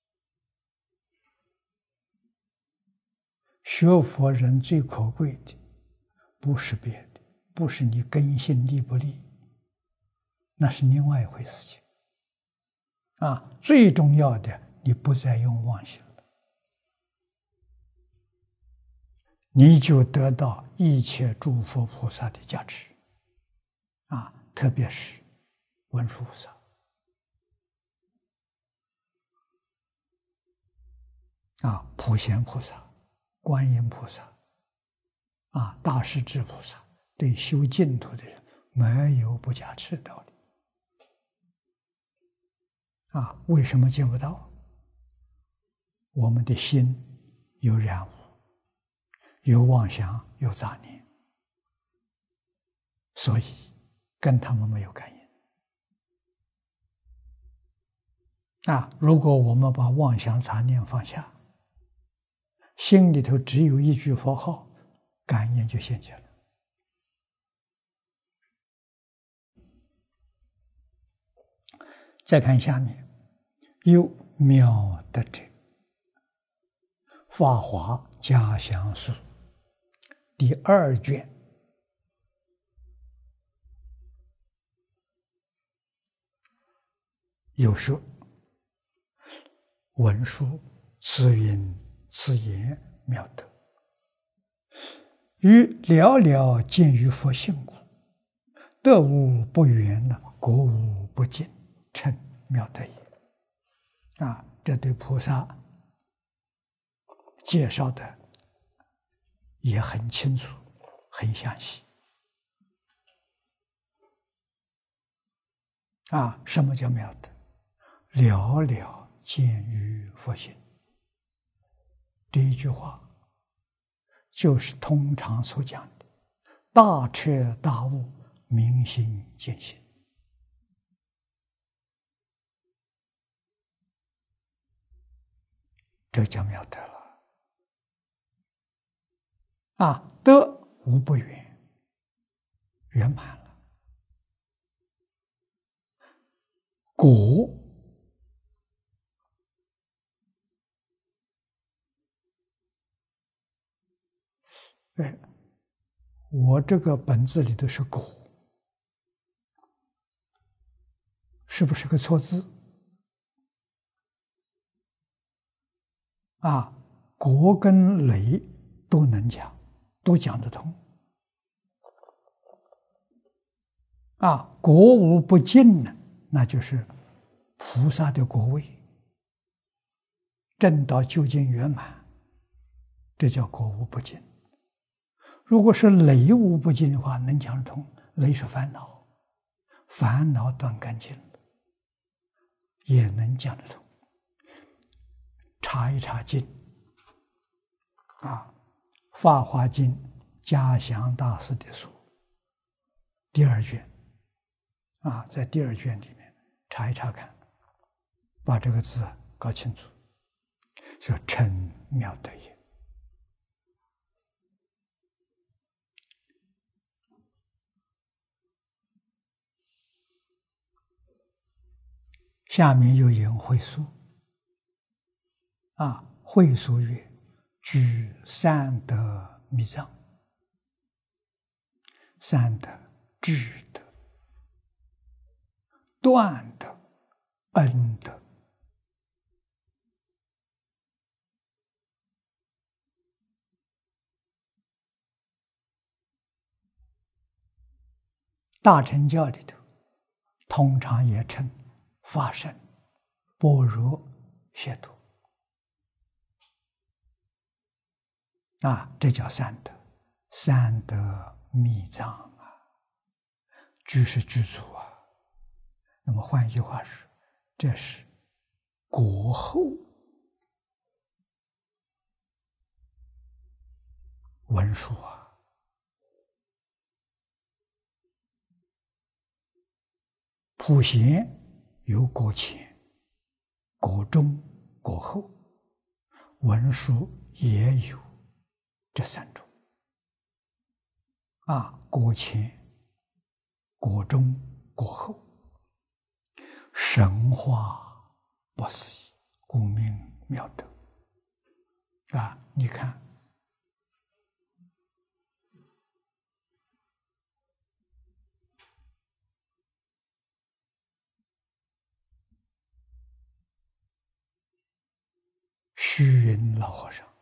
学佛人最可贵的，不是别的，不是你根性利不利，那是另外一回事情。啊，最重要的，你不再用妄心了，你就得到一切诸佛菩萨的加持。啊，特别是文殊菩萨。啊，普贤菩萨、观音菩萨，啊，大势至菩萨，对修净土的人没有不加持的道理。啊，为什么见不到？我们的心有染污，有妄想，有杂念，所以跟他们没有感应。啊，如果我们把妄想杂念放下，心里头只有一句佛号，感应就现前了。再看下面，有妙德者，《法华嘉详书》第二卷有说：文殊此云此言妙德，于寥寥见于佛性故，得无不圆，果无不尽，称妙德也。啊，这对菩萨介绍的也很清楚，很详细。啊，什么叫妙德？寥寥见于佛性，这一句话就是通常所讲的大彻大悟、明心见性。这叫妙德了。啊，德无不圆，圆满了。果，哎，我这个本子里头是果，是不是个错字？啊，果跟雷都能讲，都讲得通。啊，果无不尽呢，那就是菩萨的果位，证到究竟圆满，这叫果无不尽。如果是雷无不尽的话，能讲得通。雷是烦恼，烦恼断干净了，也能讲得通。查一查经啊，《法华经》嘉祥大师的书第二卷啊，在第二卷里面查一查看，把这个字搞清楚，说称妙德也。下面又引会疏啊，会疏曰：居三德密藏，三德智德、断德、恩德。大乘教里头通常也称法身、般若、解脱啊，这叫三德。三德密藏啊，居是居住啊。那么换一句话说，这是果后文殊啊。普贤有果前、果中、果后，文殊也有这三种啊，果前、果中、果后，神化不思议，故名妙德啊。你看，虚云老和尚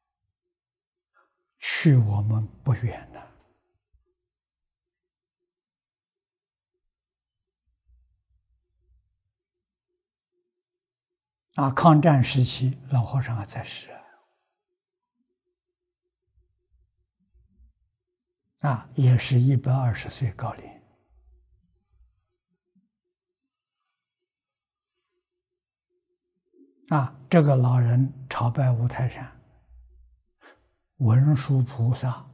去我们不远了。啊，抗战时期，老和尚还在世啊，也是一百二十岁高龄啊，这个老人朝拜五台山，文殊菩萨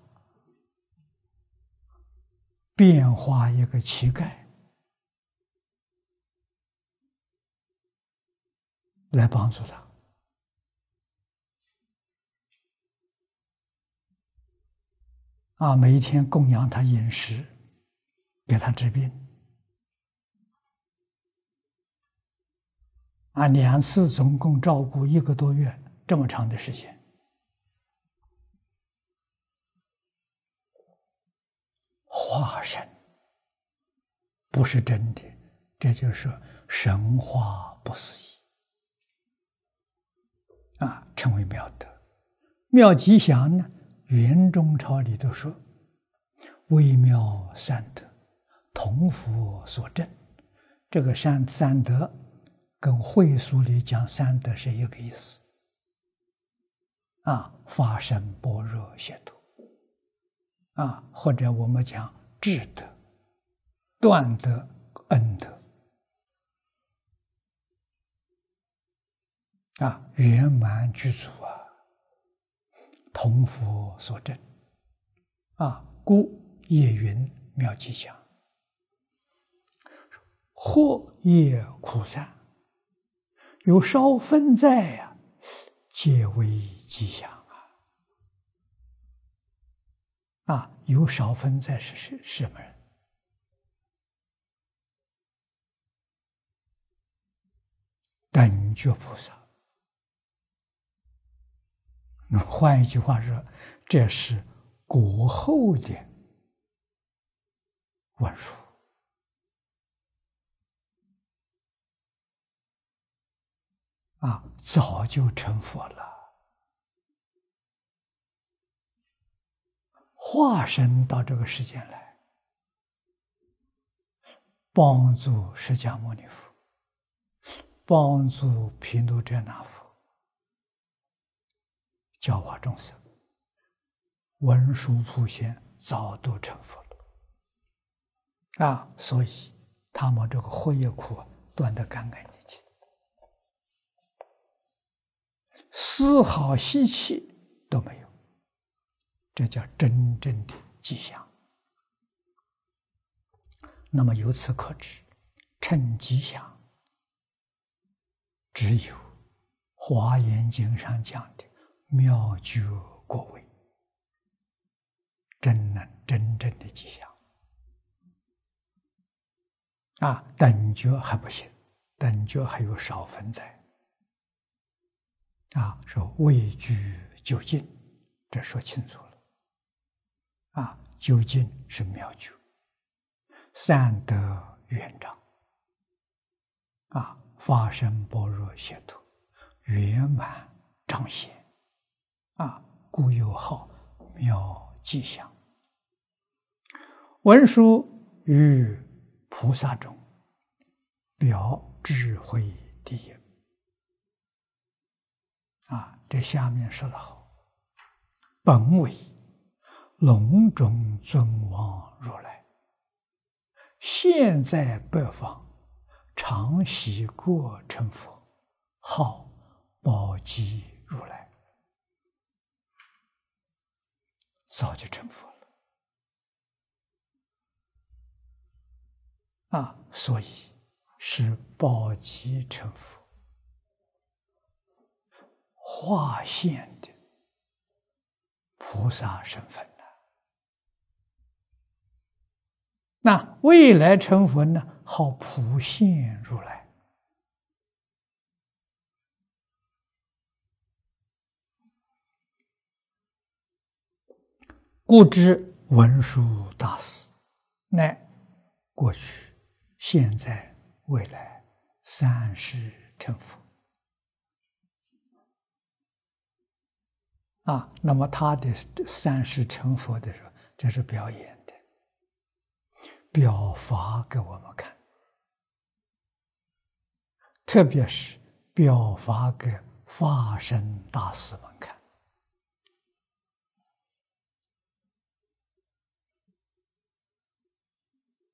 变化一个乞丐来帮助他。啊，每一天供养他饮食，给他治病。啊，两次总共照顾一个多月，这么长的时间。化身不是真的，这就是神话不思议啊，称为妙德。妙吉祥呢，圆中钞里头说：“微妙三德，同佛所证。”这个三三德跟会疏里讲三德是一个意思啊，发生般若解脱啊，或者我们讲智德、断德、恩德啊，圆满具足啊，同佛所证啊，故夜云妙吉祥，或业苦散，有少分在呀、啊，皆为吉祥啊！啊，有少分在是是什么人？等觉菩萨。那换一句话说，这是果后的文殊啊，早就成佛了。化身到这个世间来，帮助释迦牟尼佛，帮助毗卢遮那佛，教化众生。文殊普贤早都成佛了啊，所以他们这个祸业苦断得干干净净，丝毫习气都没有。这叫真正的吉祥。那么由此可知，称吉祥只有《华严经》上讲的妙觉果位，真能真正的吉祥啊！等觉还不行，等觉还有少分在啊，说位居究竟，这说清楚了。啊，究竟是妙觉，三德圆彰，啊，发生般若解脱，圆满彰显，啊，故有号妙吉祥。文殊于菩萨中，表智慧第一。啊，这下面说得好，本为隆中尊王如来，现在北方，常习过成佛，号宝积如来，早就成佛了啊！所以是宝积成佛，化现的菩萨身份。那未来成佛呢？号普现如来。故知文殊大士，乃过去、现在、未来三世成佛。啊，那么他的三世成佛的时候，这是表演的。表法给我们看，特别是表法给法身大士们看。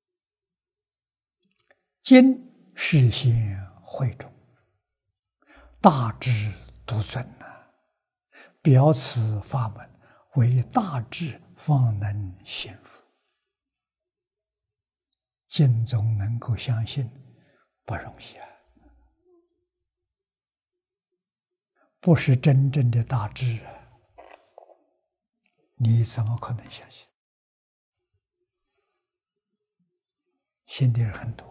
今示现会中， 大智独尊呐、啊，表此法门，为大智方能显入。经中能够相信，不容易啊！不是真正的大智啊，你怎么可能相信？信的人很多，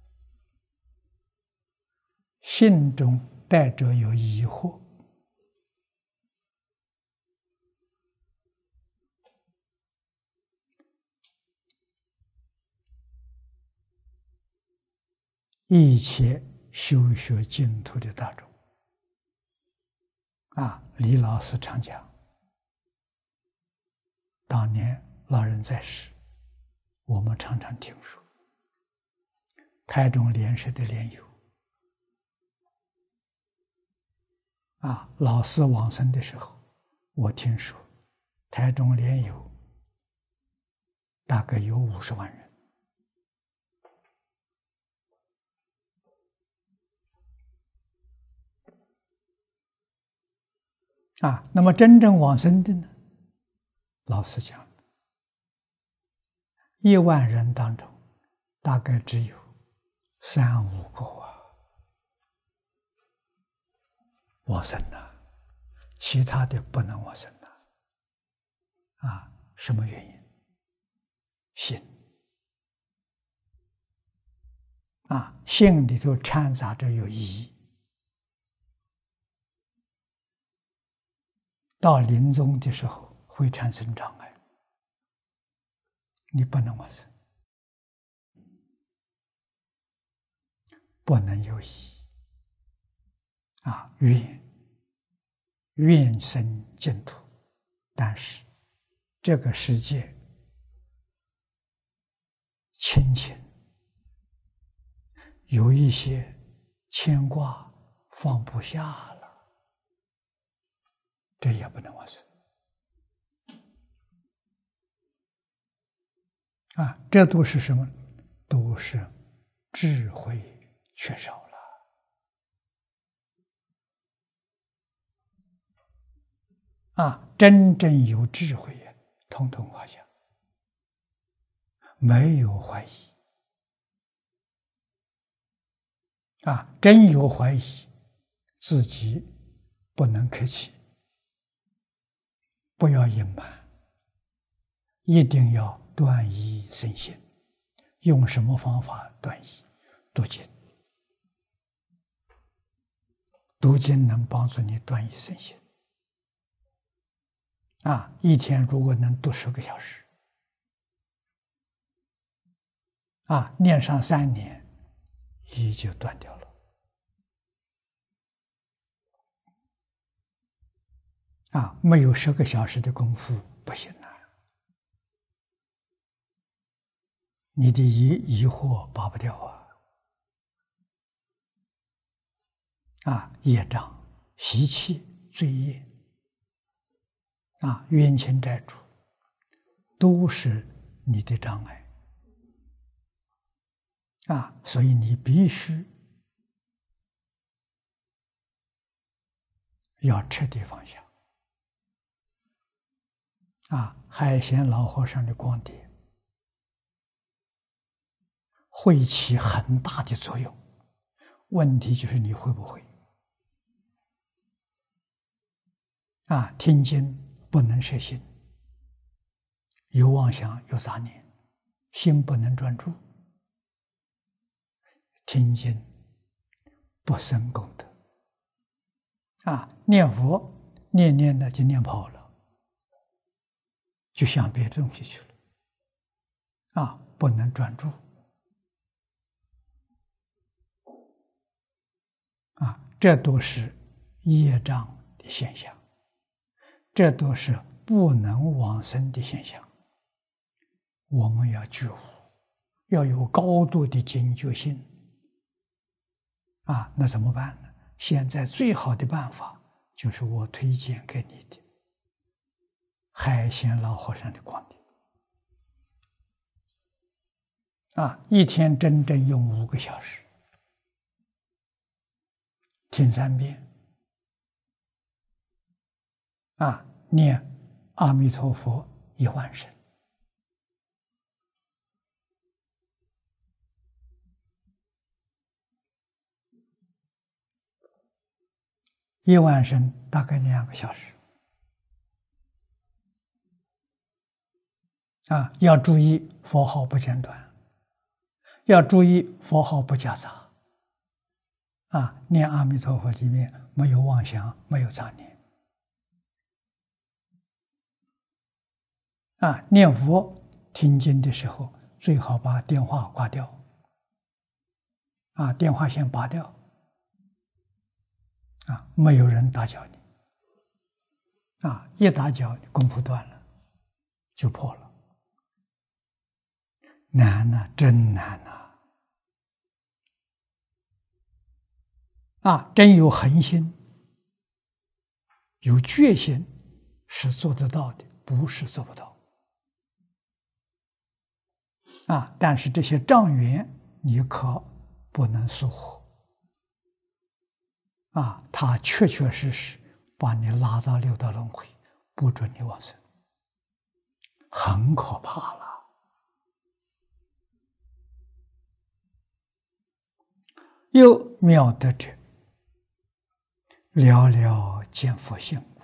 信中带着有疑惑，一切修学净土的大众啊，李老师常讲，当年老人在世，我们常常听说，台中莲社的莲友啊，老师往生的时候，我听说台中莲友大概有五十万人。啊，那么真正往生的呢？老实讲，一万人当中，大概只有三五个啊往生了，其他的不能往生了。啊，什么原因？信啊，信里头掺杂着有疑。到临终的时候会产生障碍，你不能往生，不能有疑啊，愿愿生净土，但是这个世界亲情有一些牵挂放不下了。这也不能往生啊！这都是什么？都是智慧缺少了啊！真正有智慧呀，通通放下，没有怀疑啊！真有怀疑，自己不能客气。不要隐瞒，一定要断疑生信。用什么方法断疑？读经，读经能帮助你断疑生信。啊，一天如果能读十个小时，啊，念上三年，疑就断掉了。啊，没有十个小时的功夫不行啊！你的疑疑惑拔不掉啊！啊，业障、习气、罪业，啊，冤亲债主，都是你的障碍。啊，所以你必须要彻底放下。啊，海贤老和尚的光碟会起很大的作用，问题就是你会不会？啊，听经不能摄心，有妄想有杂念，心不能专注，听经不生功德。啊，念佛念念的就念跑了。就想别的东西去了，啊，不能专注，啊，这都是业障的现象，这都是不能往生的现象。我们要觉悟，要有高度的警觉性，啊，那怎么办呢？现在最好的办法就是我推荐给你的海贤老和尚的光碟啊，一天真正用五个小时，听三遍， 啊，念阿弥陀佛一万声。一万声大概两个小时。啊，要注意佛号不间断，要注意佛号不夹杂。啊，念阿弥陀佛里面没有妄想，没有杂念。啊，念佛听经的时候，最好把电话挂掉。啊，电话线拔掉。啊，没有人打搅你。啊，一打搅，功夫断了，就破了。难呐、啊，真难呐、啊！啊，真有恒心、有决心，是做得到的，不是做不到。啊，但是这些障缘，你可不能疏忽。啊，他确确实实把你拉到六道轮回，不准你往生，很可怕了。又妙得者，寥寥见佛性故。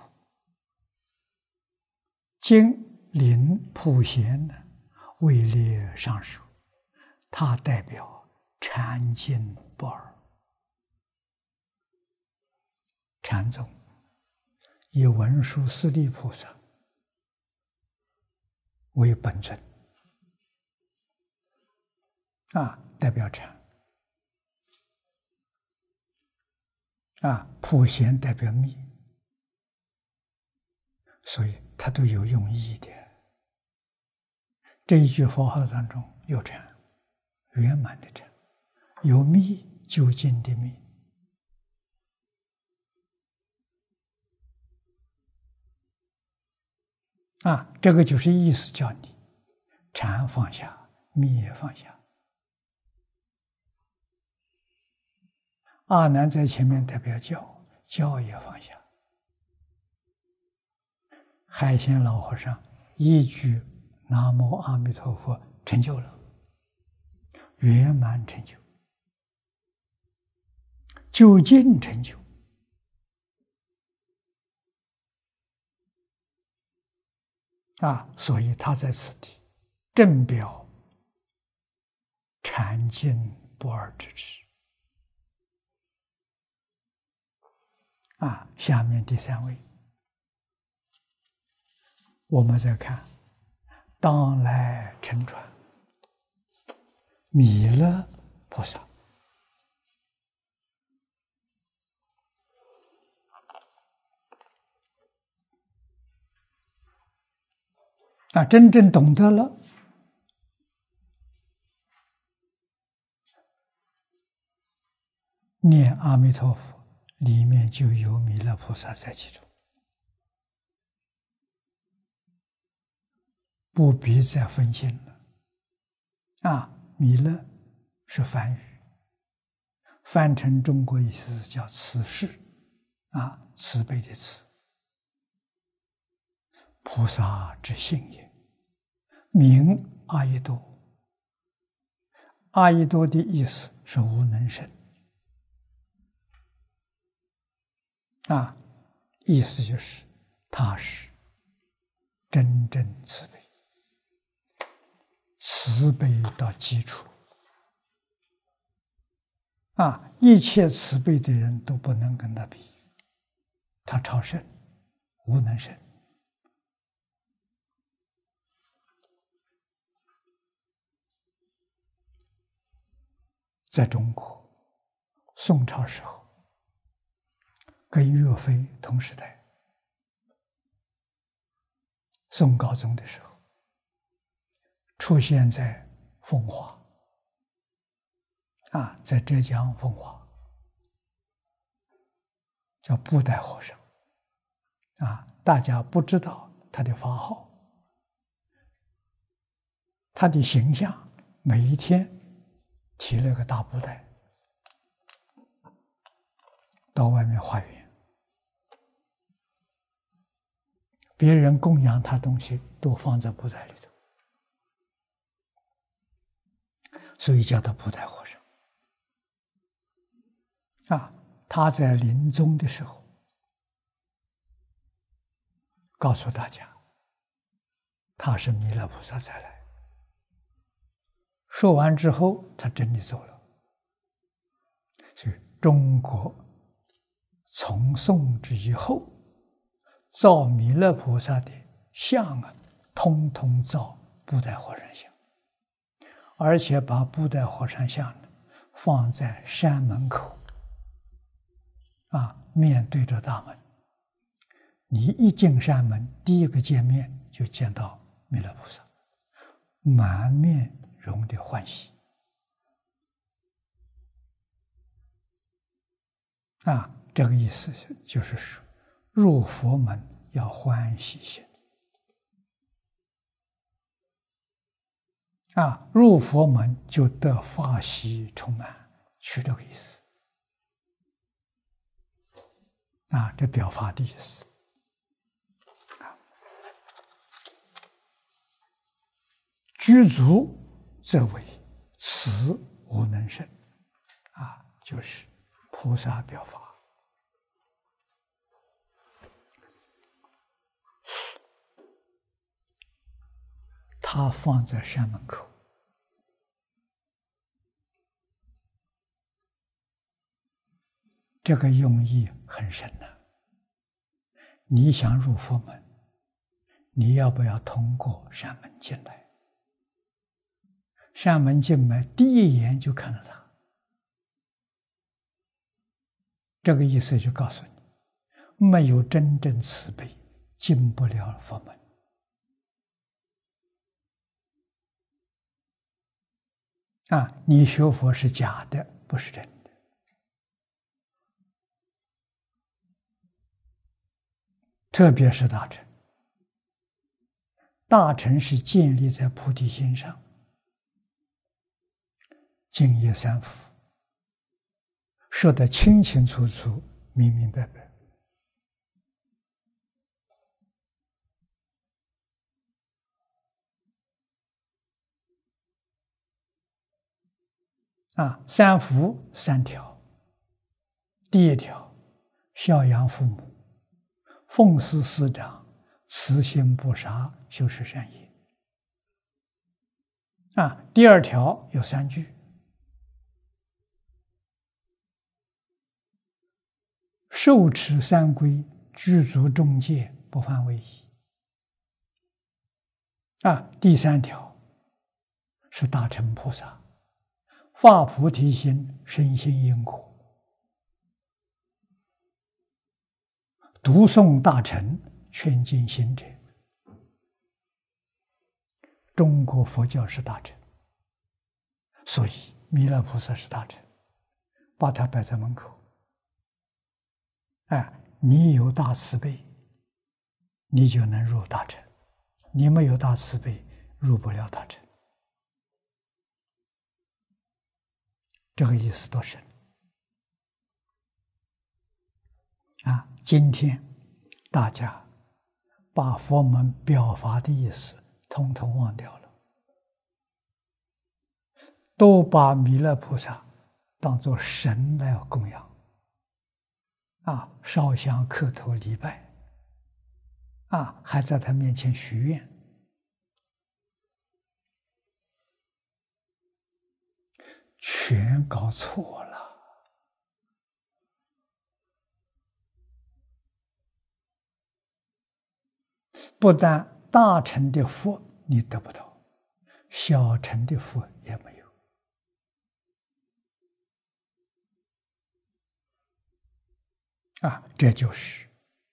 经临普贤呢，位列上首，它代表禅经不二。禅宗以文殊师利菩萨为本尊，啊，代表禅。啊，普贤代表密，所以它都有用意的。这一句佛号当中有禅，圆满的禅，有密，究竟的密。啊，这个就是意思，叫你禅放下，密也放下。阿难在前面代表教，教也放下。海鲜老和尚一句南无阿弥陀佛成就了，圆满成就，究竟成就。啊，所以他在此地正表禅经不二之智。啊，下面第三位，我们再看，当来乘船，弥勒菩萨。啊，真正懂得了，念阿弥陀佛。里面就有弥勒菩萨在其中，不必再分心了。啊，弥勒是梵语，翻成中国意思叫慈氏，啊，慈悲的慈，菩萨之性也，名阿逸多。阿逸多的意思是无能生。啊，意思就是他是真正慈悲，慈悲到基础。啊，一切慈悲的人都不能跟他比，他超胜，无能胜。在中国宋朝时候，跟岳飞同时代，宋高宗的时候，出现在奉化，啊，在浙江奉化，叫布袋和尚，啊，大家不知道他的法号，他的形象，每一天提了个大布袋，到外面化缘。 别人供养他东西都放在布袋里头，所以叫他布袋和尚。啊，他在临终的时候告诉大家，他是弥勒菩萨再来。说完之后，他真的走了。所以中国从宋之以后，造弥勒菩萨的像啊，通通造布袋和尚像，而且把布袋和尚像放在山门口，啊，面对着大门。你一进山门，第一个见面就见到弥勒菩萨，满面容的欢喜。啊，这个意思就是说，入佛门要欢喜心。啊，入佛门就得法喜充满，取这个意思。啊，这表法的意思。具足则为此无能胜，啊，就是菩萨表法。他放在山门口，这个用意很深呐。你想入佛门，你要不要通过山门进来？山门进门，第一眼就看到他。这个意思就告诉你，没有真正慈悲，进不了佛门。啊，你学佛是假的，不是真的。特别是大乘，大乘是建立在菩提心上。净业三福说得清清楚楚、明明白白。啊，三福三条：第一条，孝养父母，奉事师长，慈心不杀，修持善业。啊，第二条有三句：受持三规，具足众戒，不犯违仪。啊，第三条是大乘菩萨发菩提心，深信因果，读诵大乘，劝进行者。中国佛教是大乘，所以弥勒菩萨是大乘，把它摆在门口。哎，你有大慈悲，你就能入大乘；你没有大慈悲，入不了大乘。这个意思多深啊！今天大家把佛门表法的意思统统忘掉了，都把弥勒菩萨当作神来供养。啊，烧香磕头礼拜，啊，还在他面前许愿，全搞错了。不但大乘的福你得不到，小乘的福也没有。啊，这就是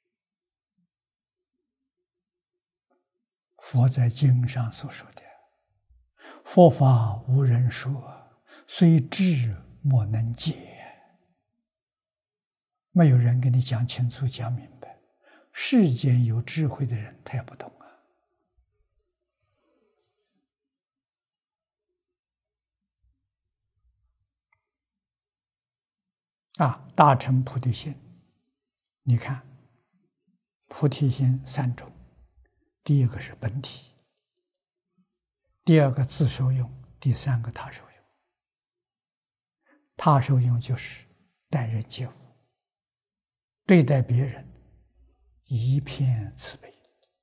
佛在经上所说的：“佛法无人说，虽智莫能解。”没有人给你讲清楚、讲明白。世间有智慧的人，他也不懂啊！啊，大乘菩提心。你看，菩提心三种： 第一个是本体，第二个自受用，第三个他受用。他受用就是待人接物，对待别人一片慈悲，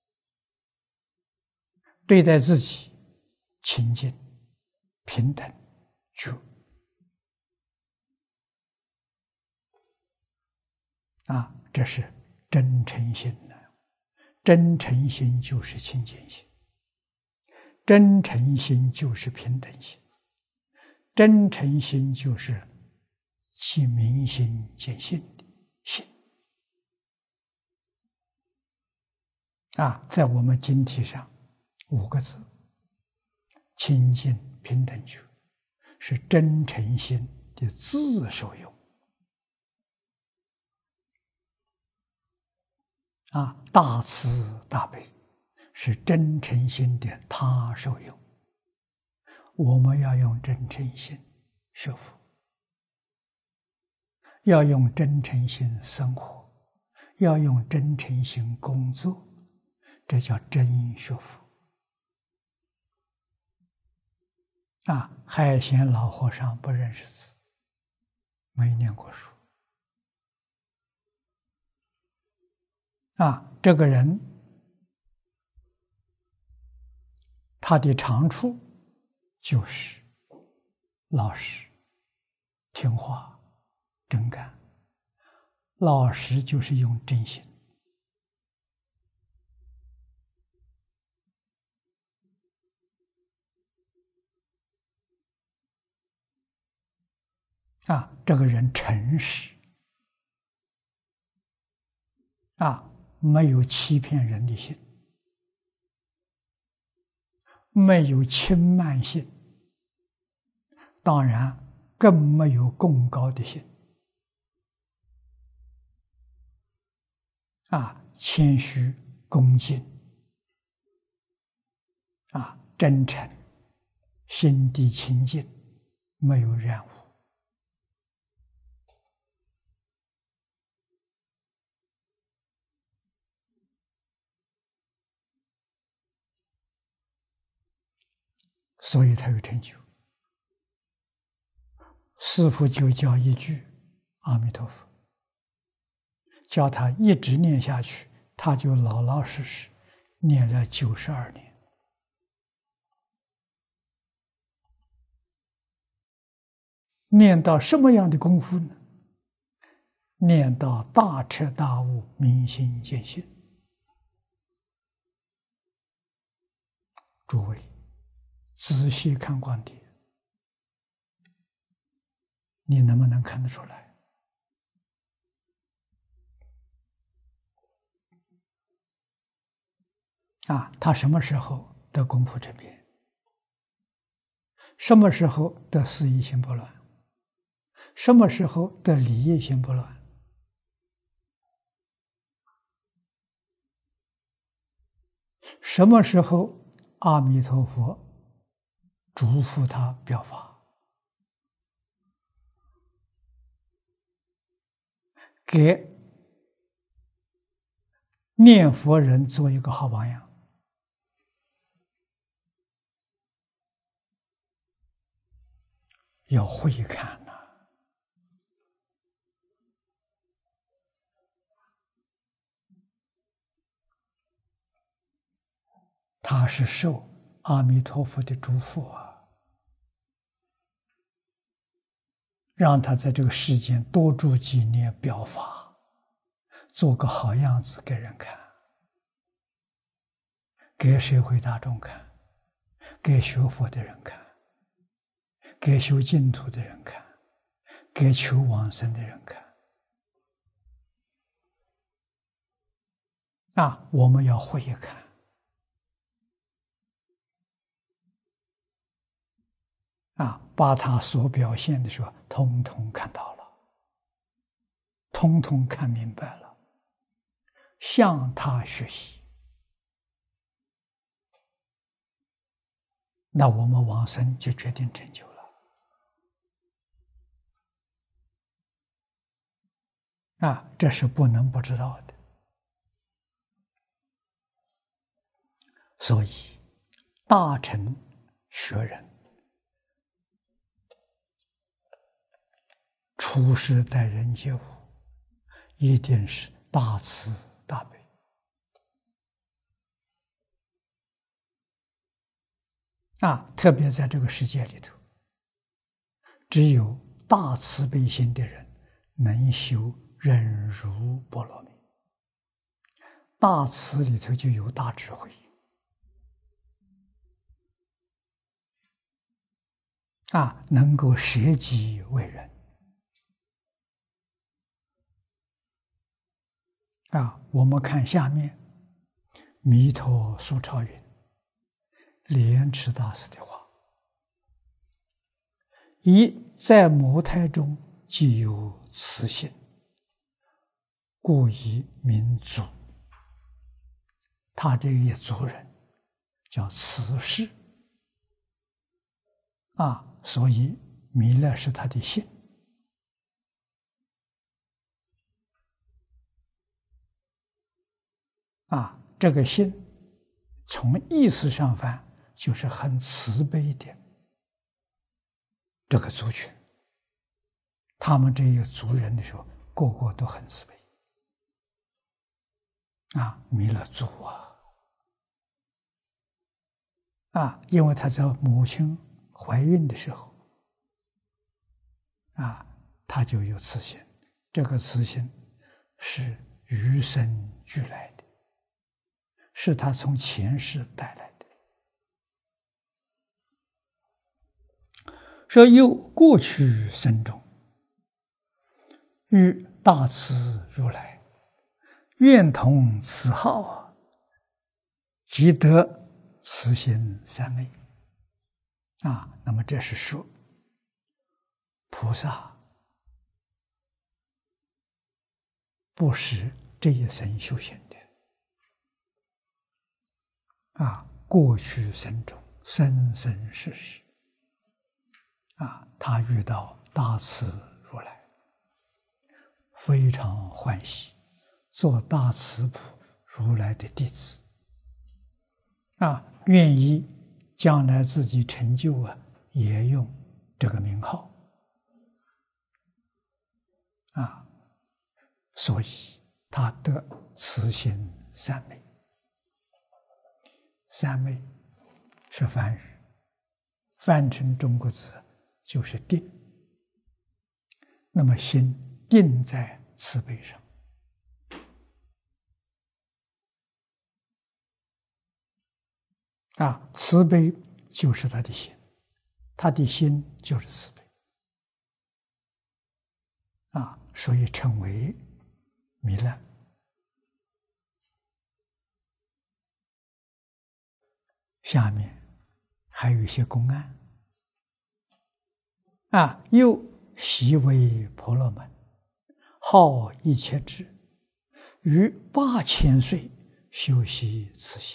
对待自己清净平等觉。啊，这是真诚心呢。真诚心就是清净心，真诚心就是平等心，真诚心就是起明心见性的心。啊，在我们经题上五个字：清净平等觉，是真诚心的自受用。啊，大慈大悲是真诚心的他受用。我们要用真诚心学佛，要用真诚心生活，要用真诚心工作，这叫真学佛。啊，海贤老和尚不认识字，没念过书。啊，这个人他的长处就是老实、听话、真干。老实就是用真心，啊，这个人诚实，啊，没有欺骗人的心，没有轻慢心，当然更没有贡高的心。啊，谦虚恭敬，啊，真诚，心地清净，没有染污。所以他有成就。师父就教一句阿弥陀佛，叫他一直念下去，他就老老实实念了九十二年。念到什么样的功夫呢？念到大彻大悟，明心见性。诸位仔细看观点，你能不能看得出来？啊，他什么时候得功夫成片？什么时候得事业心不乱？什么时候得理业心不乱？什么时候阿弥陀佛嘱咐他表法，给念佛人做一个好榜样？要会看呐、他是受阿弥陀佛的嘱咐啊，让他在这个世间多住几年表法，做个好样子给人看，给社会大众看，给学佛的人看，给修净土的人看，给求往生的人看。啊，我们要会看。啊，把他所表现的时候，通通看到了，通通看明白了，向他学习，那我们往生就决定成就了。啊，这是不能不知道的。 所以大乘学人处事待人接物，一定是大慈大悲。啊，特别在这个世界里头，只有大慈悲心的人能修忍辱波罗蜜。大慈里头就有大智慧。啊，能够舍己为人。啊，我们看下面弥陀苏超云莲池大师的话：一在母胎中即有慈心，故以名祖。他这一族人叫慈氏。啊，所以弥勒是他的姓。啊，这个姓从意思上翻就是很慈悲的这个族群。他们这一族人的时候，个个都很慈悲。啊，弥勒祖啊，啊，因为他在母亲怀孕的时候，啊，他就有慈心。这个慈心是与生俱来的，是他从前世带来的。说又过去生中，遇大慈如来，愿同慈号，即得慈心三昧。啊，那么这是说菩萨不是这一生修行的。啊，过去生中生生世世，啊，他遇到大慈如来，非常欢喜，做大慈普如来的弟子。啊，愿意将来自己成就啊，也用这个名号。啊，所以他得慈心三昧。三昧是梵语，翻成中国字就是定。那么心定在慈悲上。啊，慈悲就是他的心，他的心就是慈悲。啊，所以称为弥勒。下面还有一些公案。啊，又习为婆罗门，号一切智，于八千岁修习慈心。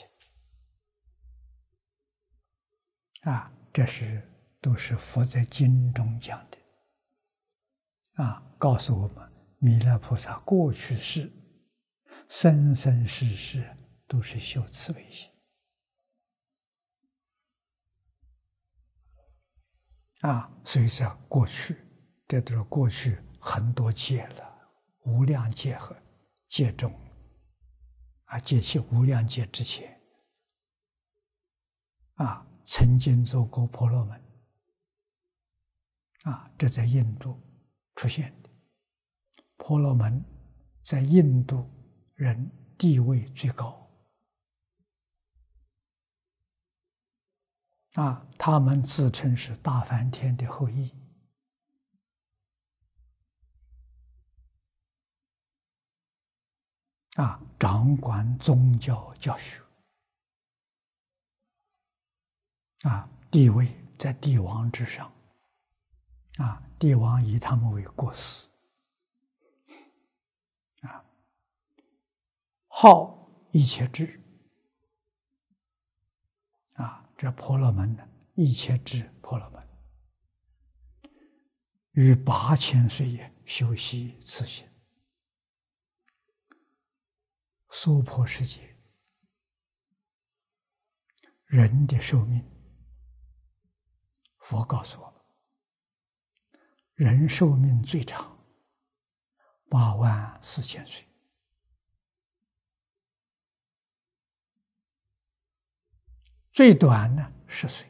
啊，这是都是佛在经中讲的。啊，告诉我们弥勒菩萨过去世生生世世都是修慈悲心。啊，所以说过去，这都是过去很多劫了，无量劫和劫中，啊，劫起无量劫之前，啊，曾经做过婆罗门。啊，这在印度出现的。婆罗门在印度人地位最高。啊，他们自称是大梵天的后裔。啊，掌管宗教教学。啊，地位在帝王之上。啊，帝王以他们为国师。啊，号一切智。啊，这婆罗门呢，一切智婆罗门，于八千岁也修习慈心。娑婆世界人的寿命，佛告诉我们，人寿命最长八万四千岁，最短呢十岁。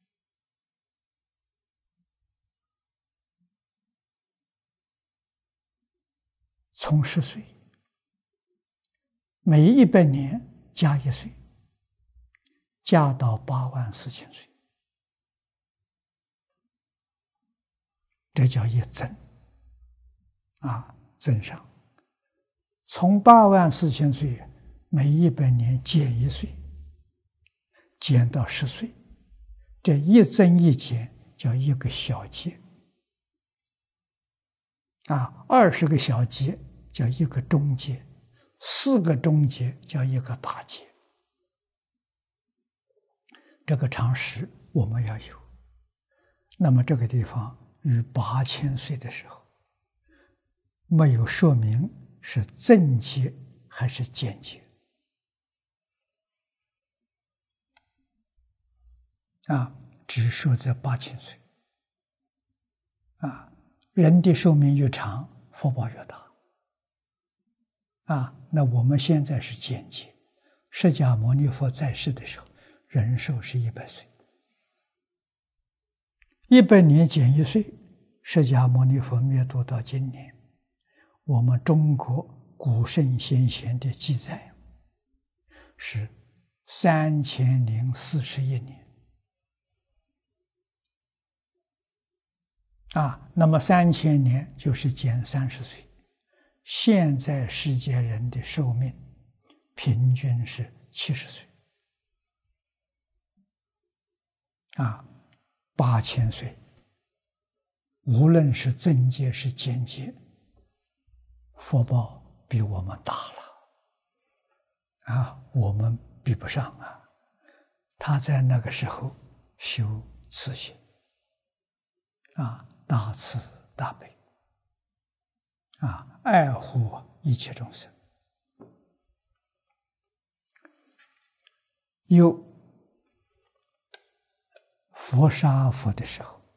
从十岁，每一百年加一岁，加到八万四千岁，这叫一增啊，增上。从八万四千岁，每一百年减一岁，减到十岁，这一增一减叫一个小节啊，二十个小节叫一个中节，四个中节叫一个大节。这个常识我们要有。那么这个地方于八千岁的时候，没有说明是增节还是减节啊，只说在八千岁啊。人的寿命越长，福报越大啊。那我们现在是减节，释迦牟尼佛在世的时候，人寿是一百岁，一百年减一岁，释迦牟尼佛灭度到今年，我们中国古圣先贤的记载是三千零四十一年。啊，那么三千年就是减三十岁，现在世界人的寿命平均是七十岁，啊，八千岁，无论是增节是减节，福报比我们大了，啊，我们比不上啊。他在那个时候修慈心，啊。大慈大悲啊，爱护一切众生。有佛杀佛的时候，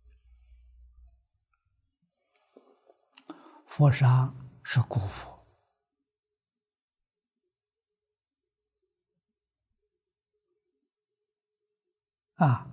佛杀是古佛啊。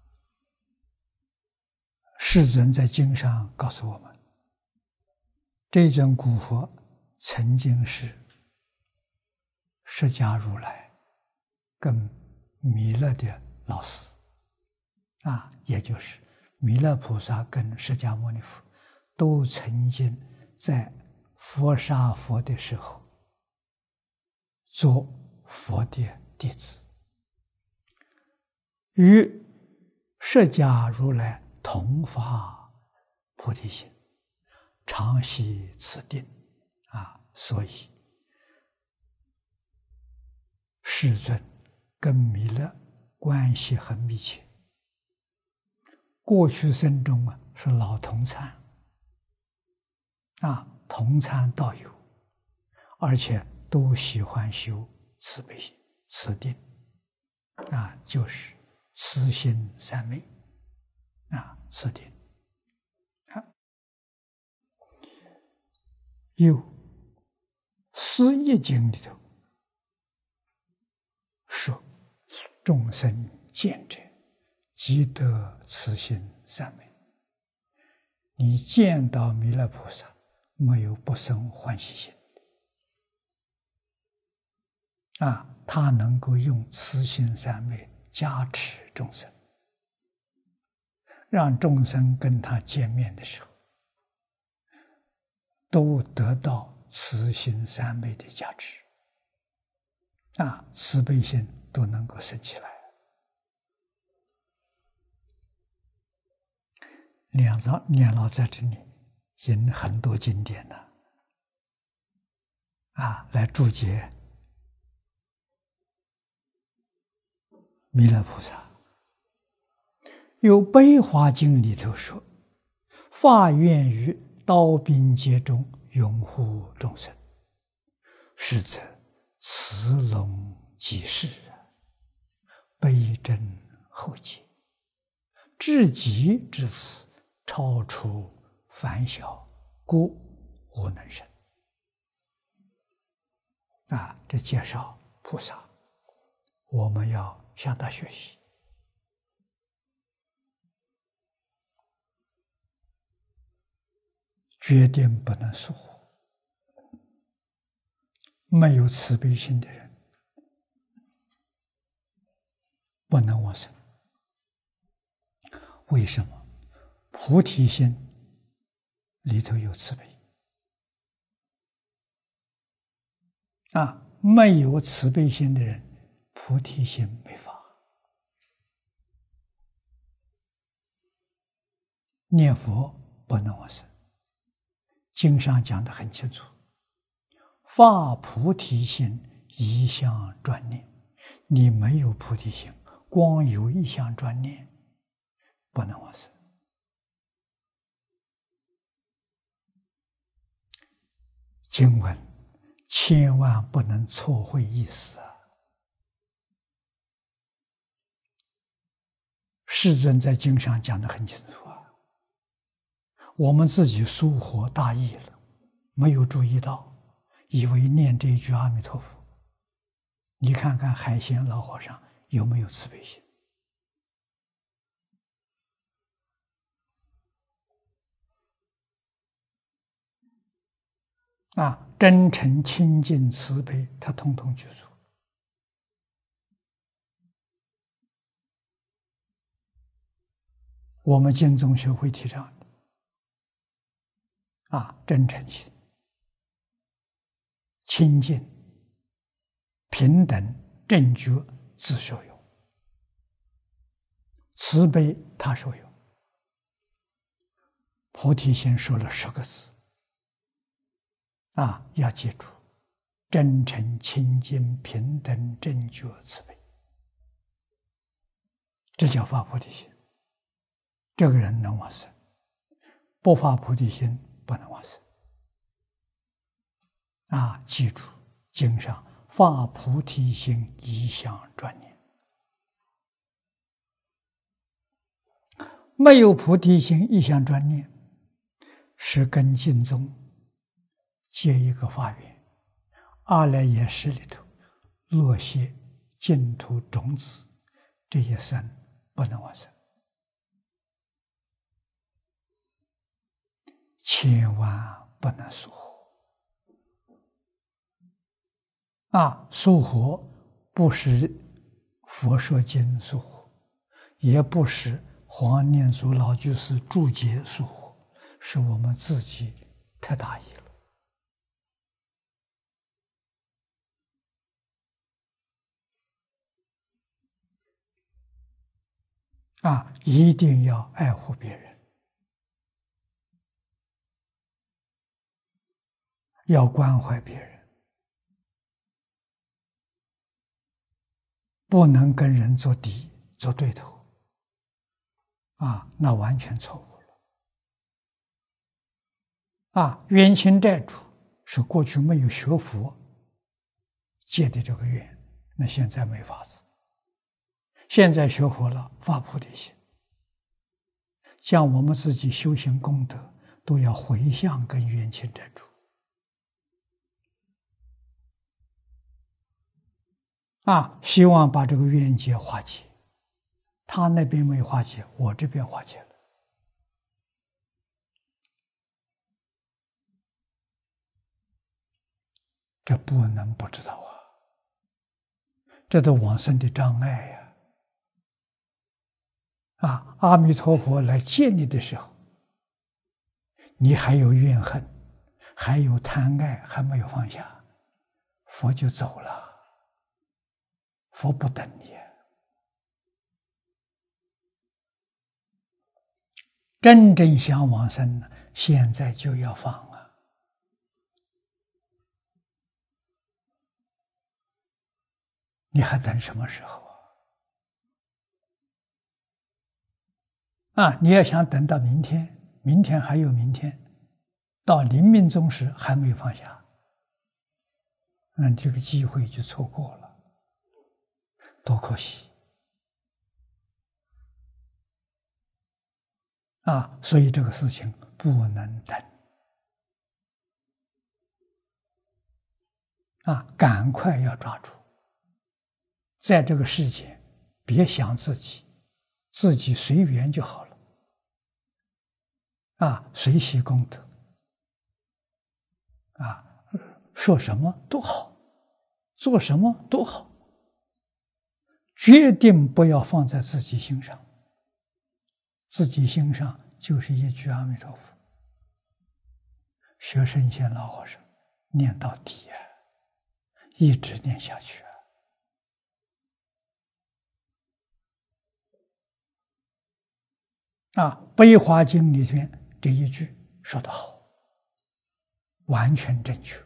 世尊在经上告诉我们，这尊古佛曾经是释迦如来跟弥勒的老师啊，也就是弥勒菩萨跟释迦牟尼佛都曾经在佛杀佛的时候做佛的弟子，与释迦如来同发菩提心，常习此定啊，所以世尊跟弥勒关系很密切。过去生中啊是老同参啊，同参道友，而且都喜欢修慈悲心、慈定啊，就是慈心三昧。啊，此定啊，有《思义经》里头说：“众生见者，即得慈心三昧。”你见到弥勒菩萨，没有不生欢喜心啊，他能够用慈心三昧加持众生。让众生跟他见面的时候，都得到慈心三昧的加持，啊，慈悲心都能够生起来。念老念老在这里引很多经典呢，啊，来注解弥勒菩萨。有《悲华经》里头说：“发愿于刀兵劫中拥护众生，实则慈龙济世， 悲真厚结，至极至此，超出凡小，故无能生。啊，这介绍菩萨，我们要向他学习。决定不能疏忽。没有慈悲心的人，不能往生。为什么？菩提心里头有慈悲啊！没有慈悲心的人，菩提心没发。念佛不能往生。经上讲得很清楚，发菩提心，一向专念。你没有菩提心，光有一向专念，不能往生。经文千万不能错会意思啊！世尊在经上讲得很清楚啊。我们自己疏忽大意了，没有注意到，以为念这一句阿弥陀佛。你看看海鲜老和尚有没有慈悲心？啊，真诚、清净、慈悲，他统统具足。我们经宗学会提倡的啊，真诚心、清净、平等、正觉，自受用；慈悲，他受用。菩提心说了十个字啊，要记住：真诚、清净、平等、正觉、慈悲，这叫发菩提心。这个人能往生，不发菩提心不能往生。啊，记住经上发菩提心，一向专念。没有菩提心，一向专念，是跟经宗结一个法缘，阿赖耶识里头落些净土种子，这一生不能往生。千万不能疏忽啊！疏忽不是佛说经疏忽，也不是黄念祖老居士注解疏忽，是我们自己太大意了啊！一定要爱护别人，要关怀别人，不能跟人作敌、作对头，啊，那完全错误了。啊，冤亲债主是过去没有学佛结的这个怨，那现在没法子。现在学佛了，发菩提心，将我们自己修行功德都要回向跟冤亲债主。啊，希望把这个冤结化解，他那边没化解，我这边化解了。这不能不知道啊，这都往生的障碍呀！啊，阿弥陀佛来见你的时候，你还有怨恨，还有贪爱，还没有放下，佛就走了。佛不等你，真正想往生呢，现在就要放啊！你还等什么时候啊？啊，你要想等到明天，明天还有明天，到临命终时还没有放下，那这个机会就错过了。多可惜啊，所以这个事情不能等啊，赶快要抓住，在这个世界别想自己，自己随缘就好了啊，随喜功德啊，说什么都好，做什么都好，决定不要放在自己心上。自己心上就是一句阿弥陀佛，学圣贤老和尚念到底啊，一直念下去啊！啊，《悲华经》里面这一句说得好，完全正确。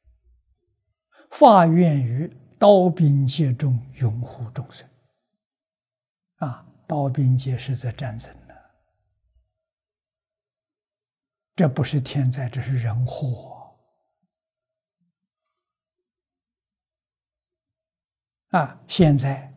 发愿于刀兵劫中拥护众生啊，刀兵劫是在战争呢，这不是天灾，这是人祸啊！现在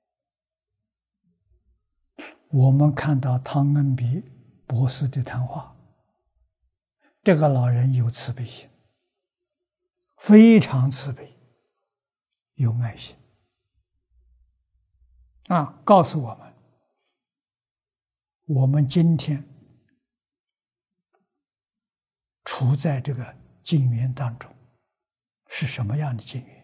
我们看到汤恩比博士的谈话，这个老人有慈悲心，非常慈悲，有爱心啊！告诉我们，我们今天处在这个境缘当中，是什么样的境缘？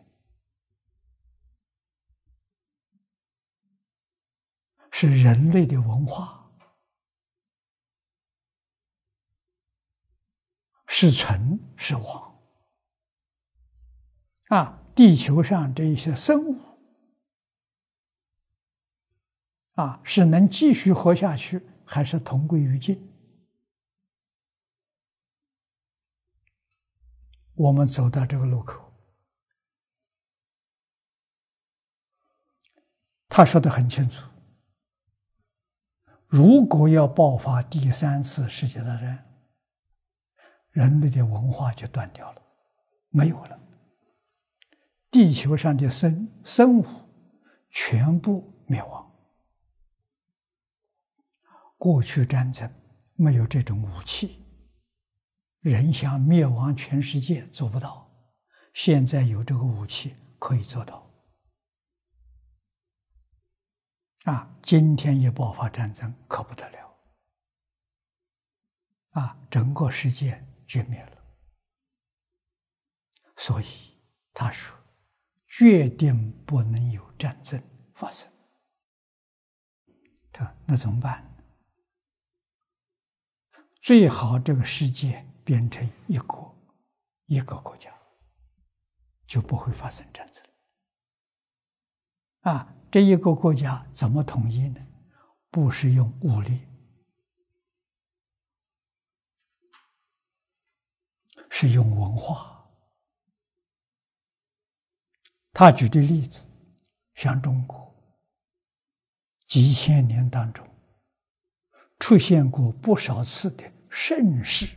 是人类的文化，是存是亡啊！地球上这一些生物啊，是能继续活下去，还是同归于尽？我们走到这个路口，他说得很清楚，如果要爆发第三次世界大战，人类的文化就断掉了，没有了，地球上的生生物全部灭亡。过去战争没有这种武器，人想灭亡全世界做不到，现在有这个武器可以做到。啊，今天一爆发战争可不得了，啊，整个世界绝灭了。所以他说，决定不能有战争发生。他那怎么办呢？最好这个世界变成一国一个国家，就不会发生战争啊！这一个国家怎么统一呢？不是用武力，是用文化。他举的例子，像中国几千年当中出现过不少次的盛世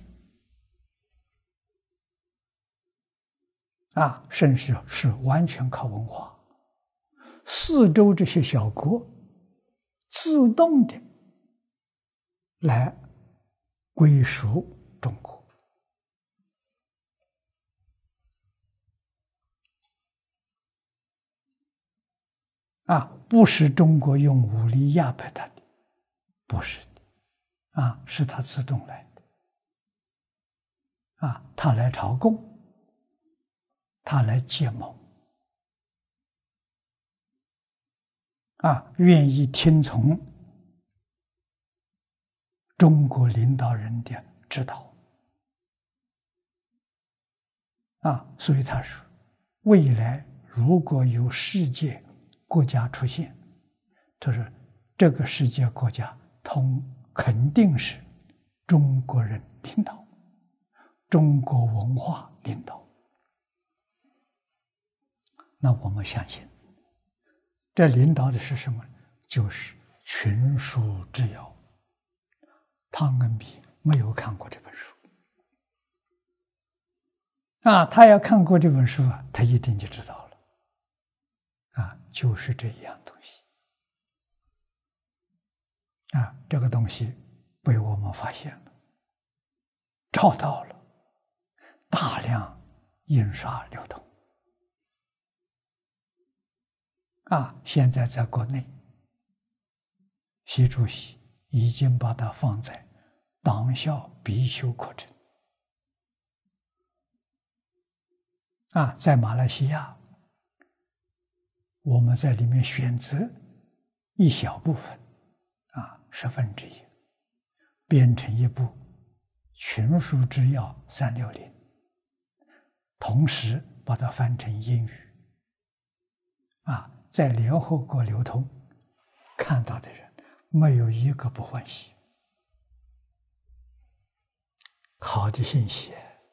啊，盛世是完全靠文化。四周这些小国自动的来归属中国啊，不是中国用武力压迫他的，不是的啊，是他自动来的啊，他来朝贡，他来结盟啊，愿意听从中国领导人的指导啊，所以他说，未来如果有世界国家出现，他说这个世界国家通肯定是中国人领导，中国文化领导。那我们相信，这领导的是什么？就是群书之要。汤恩比没有看过这本书啊，他要看过这本书啊，他一定就知道了啊，就是这一样东西啊，这个东西被我们发现了，找到了，大量印刷流通。啊，现在在国内，习主席已经把它放在党校必修课程。啊，在马来西亚，我们在里面选择一小部分，啊，十分之一，编成一部《群书治要三六零》，同时把它翻成英语，啊，在联合国流通，看到的人没有一个不欢喜。好的信息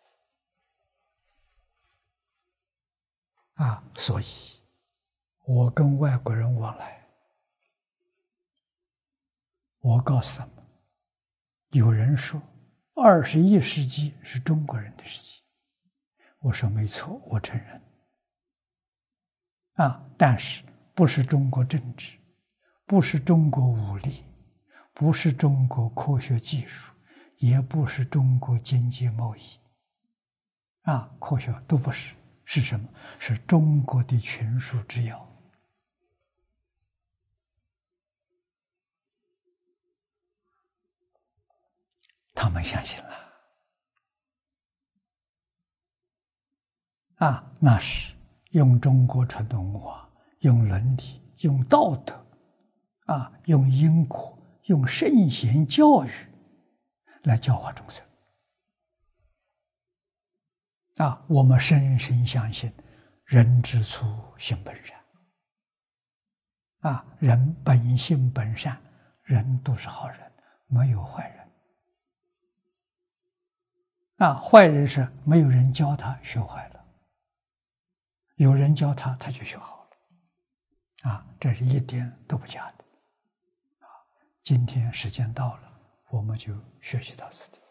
啊！所以，我跟外国人往来，我告诉他们，有人说二十一世纪是中国人的世纪，我说没错，我承认。啊，但是不是中国政治，不是中国武力，不是中国科学技术，也不是中国经济贸易，啊，科学都不是，是什么？是中国的群书治要。他们相信了，啊，那是用中国传统文化，用伦理，用道德，啊，用因果，用圣贤教育来教化众生。啊，我们深深相信，人之初，性本善。啊，人本性本善，人都是好人，没有坏人。啊，坏人是没有人教他学坏了，有人教他他就学好了。啊，这是一点都不假的。啊，今天时间到了，我们就学习到此地。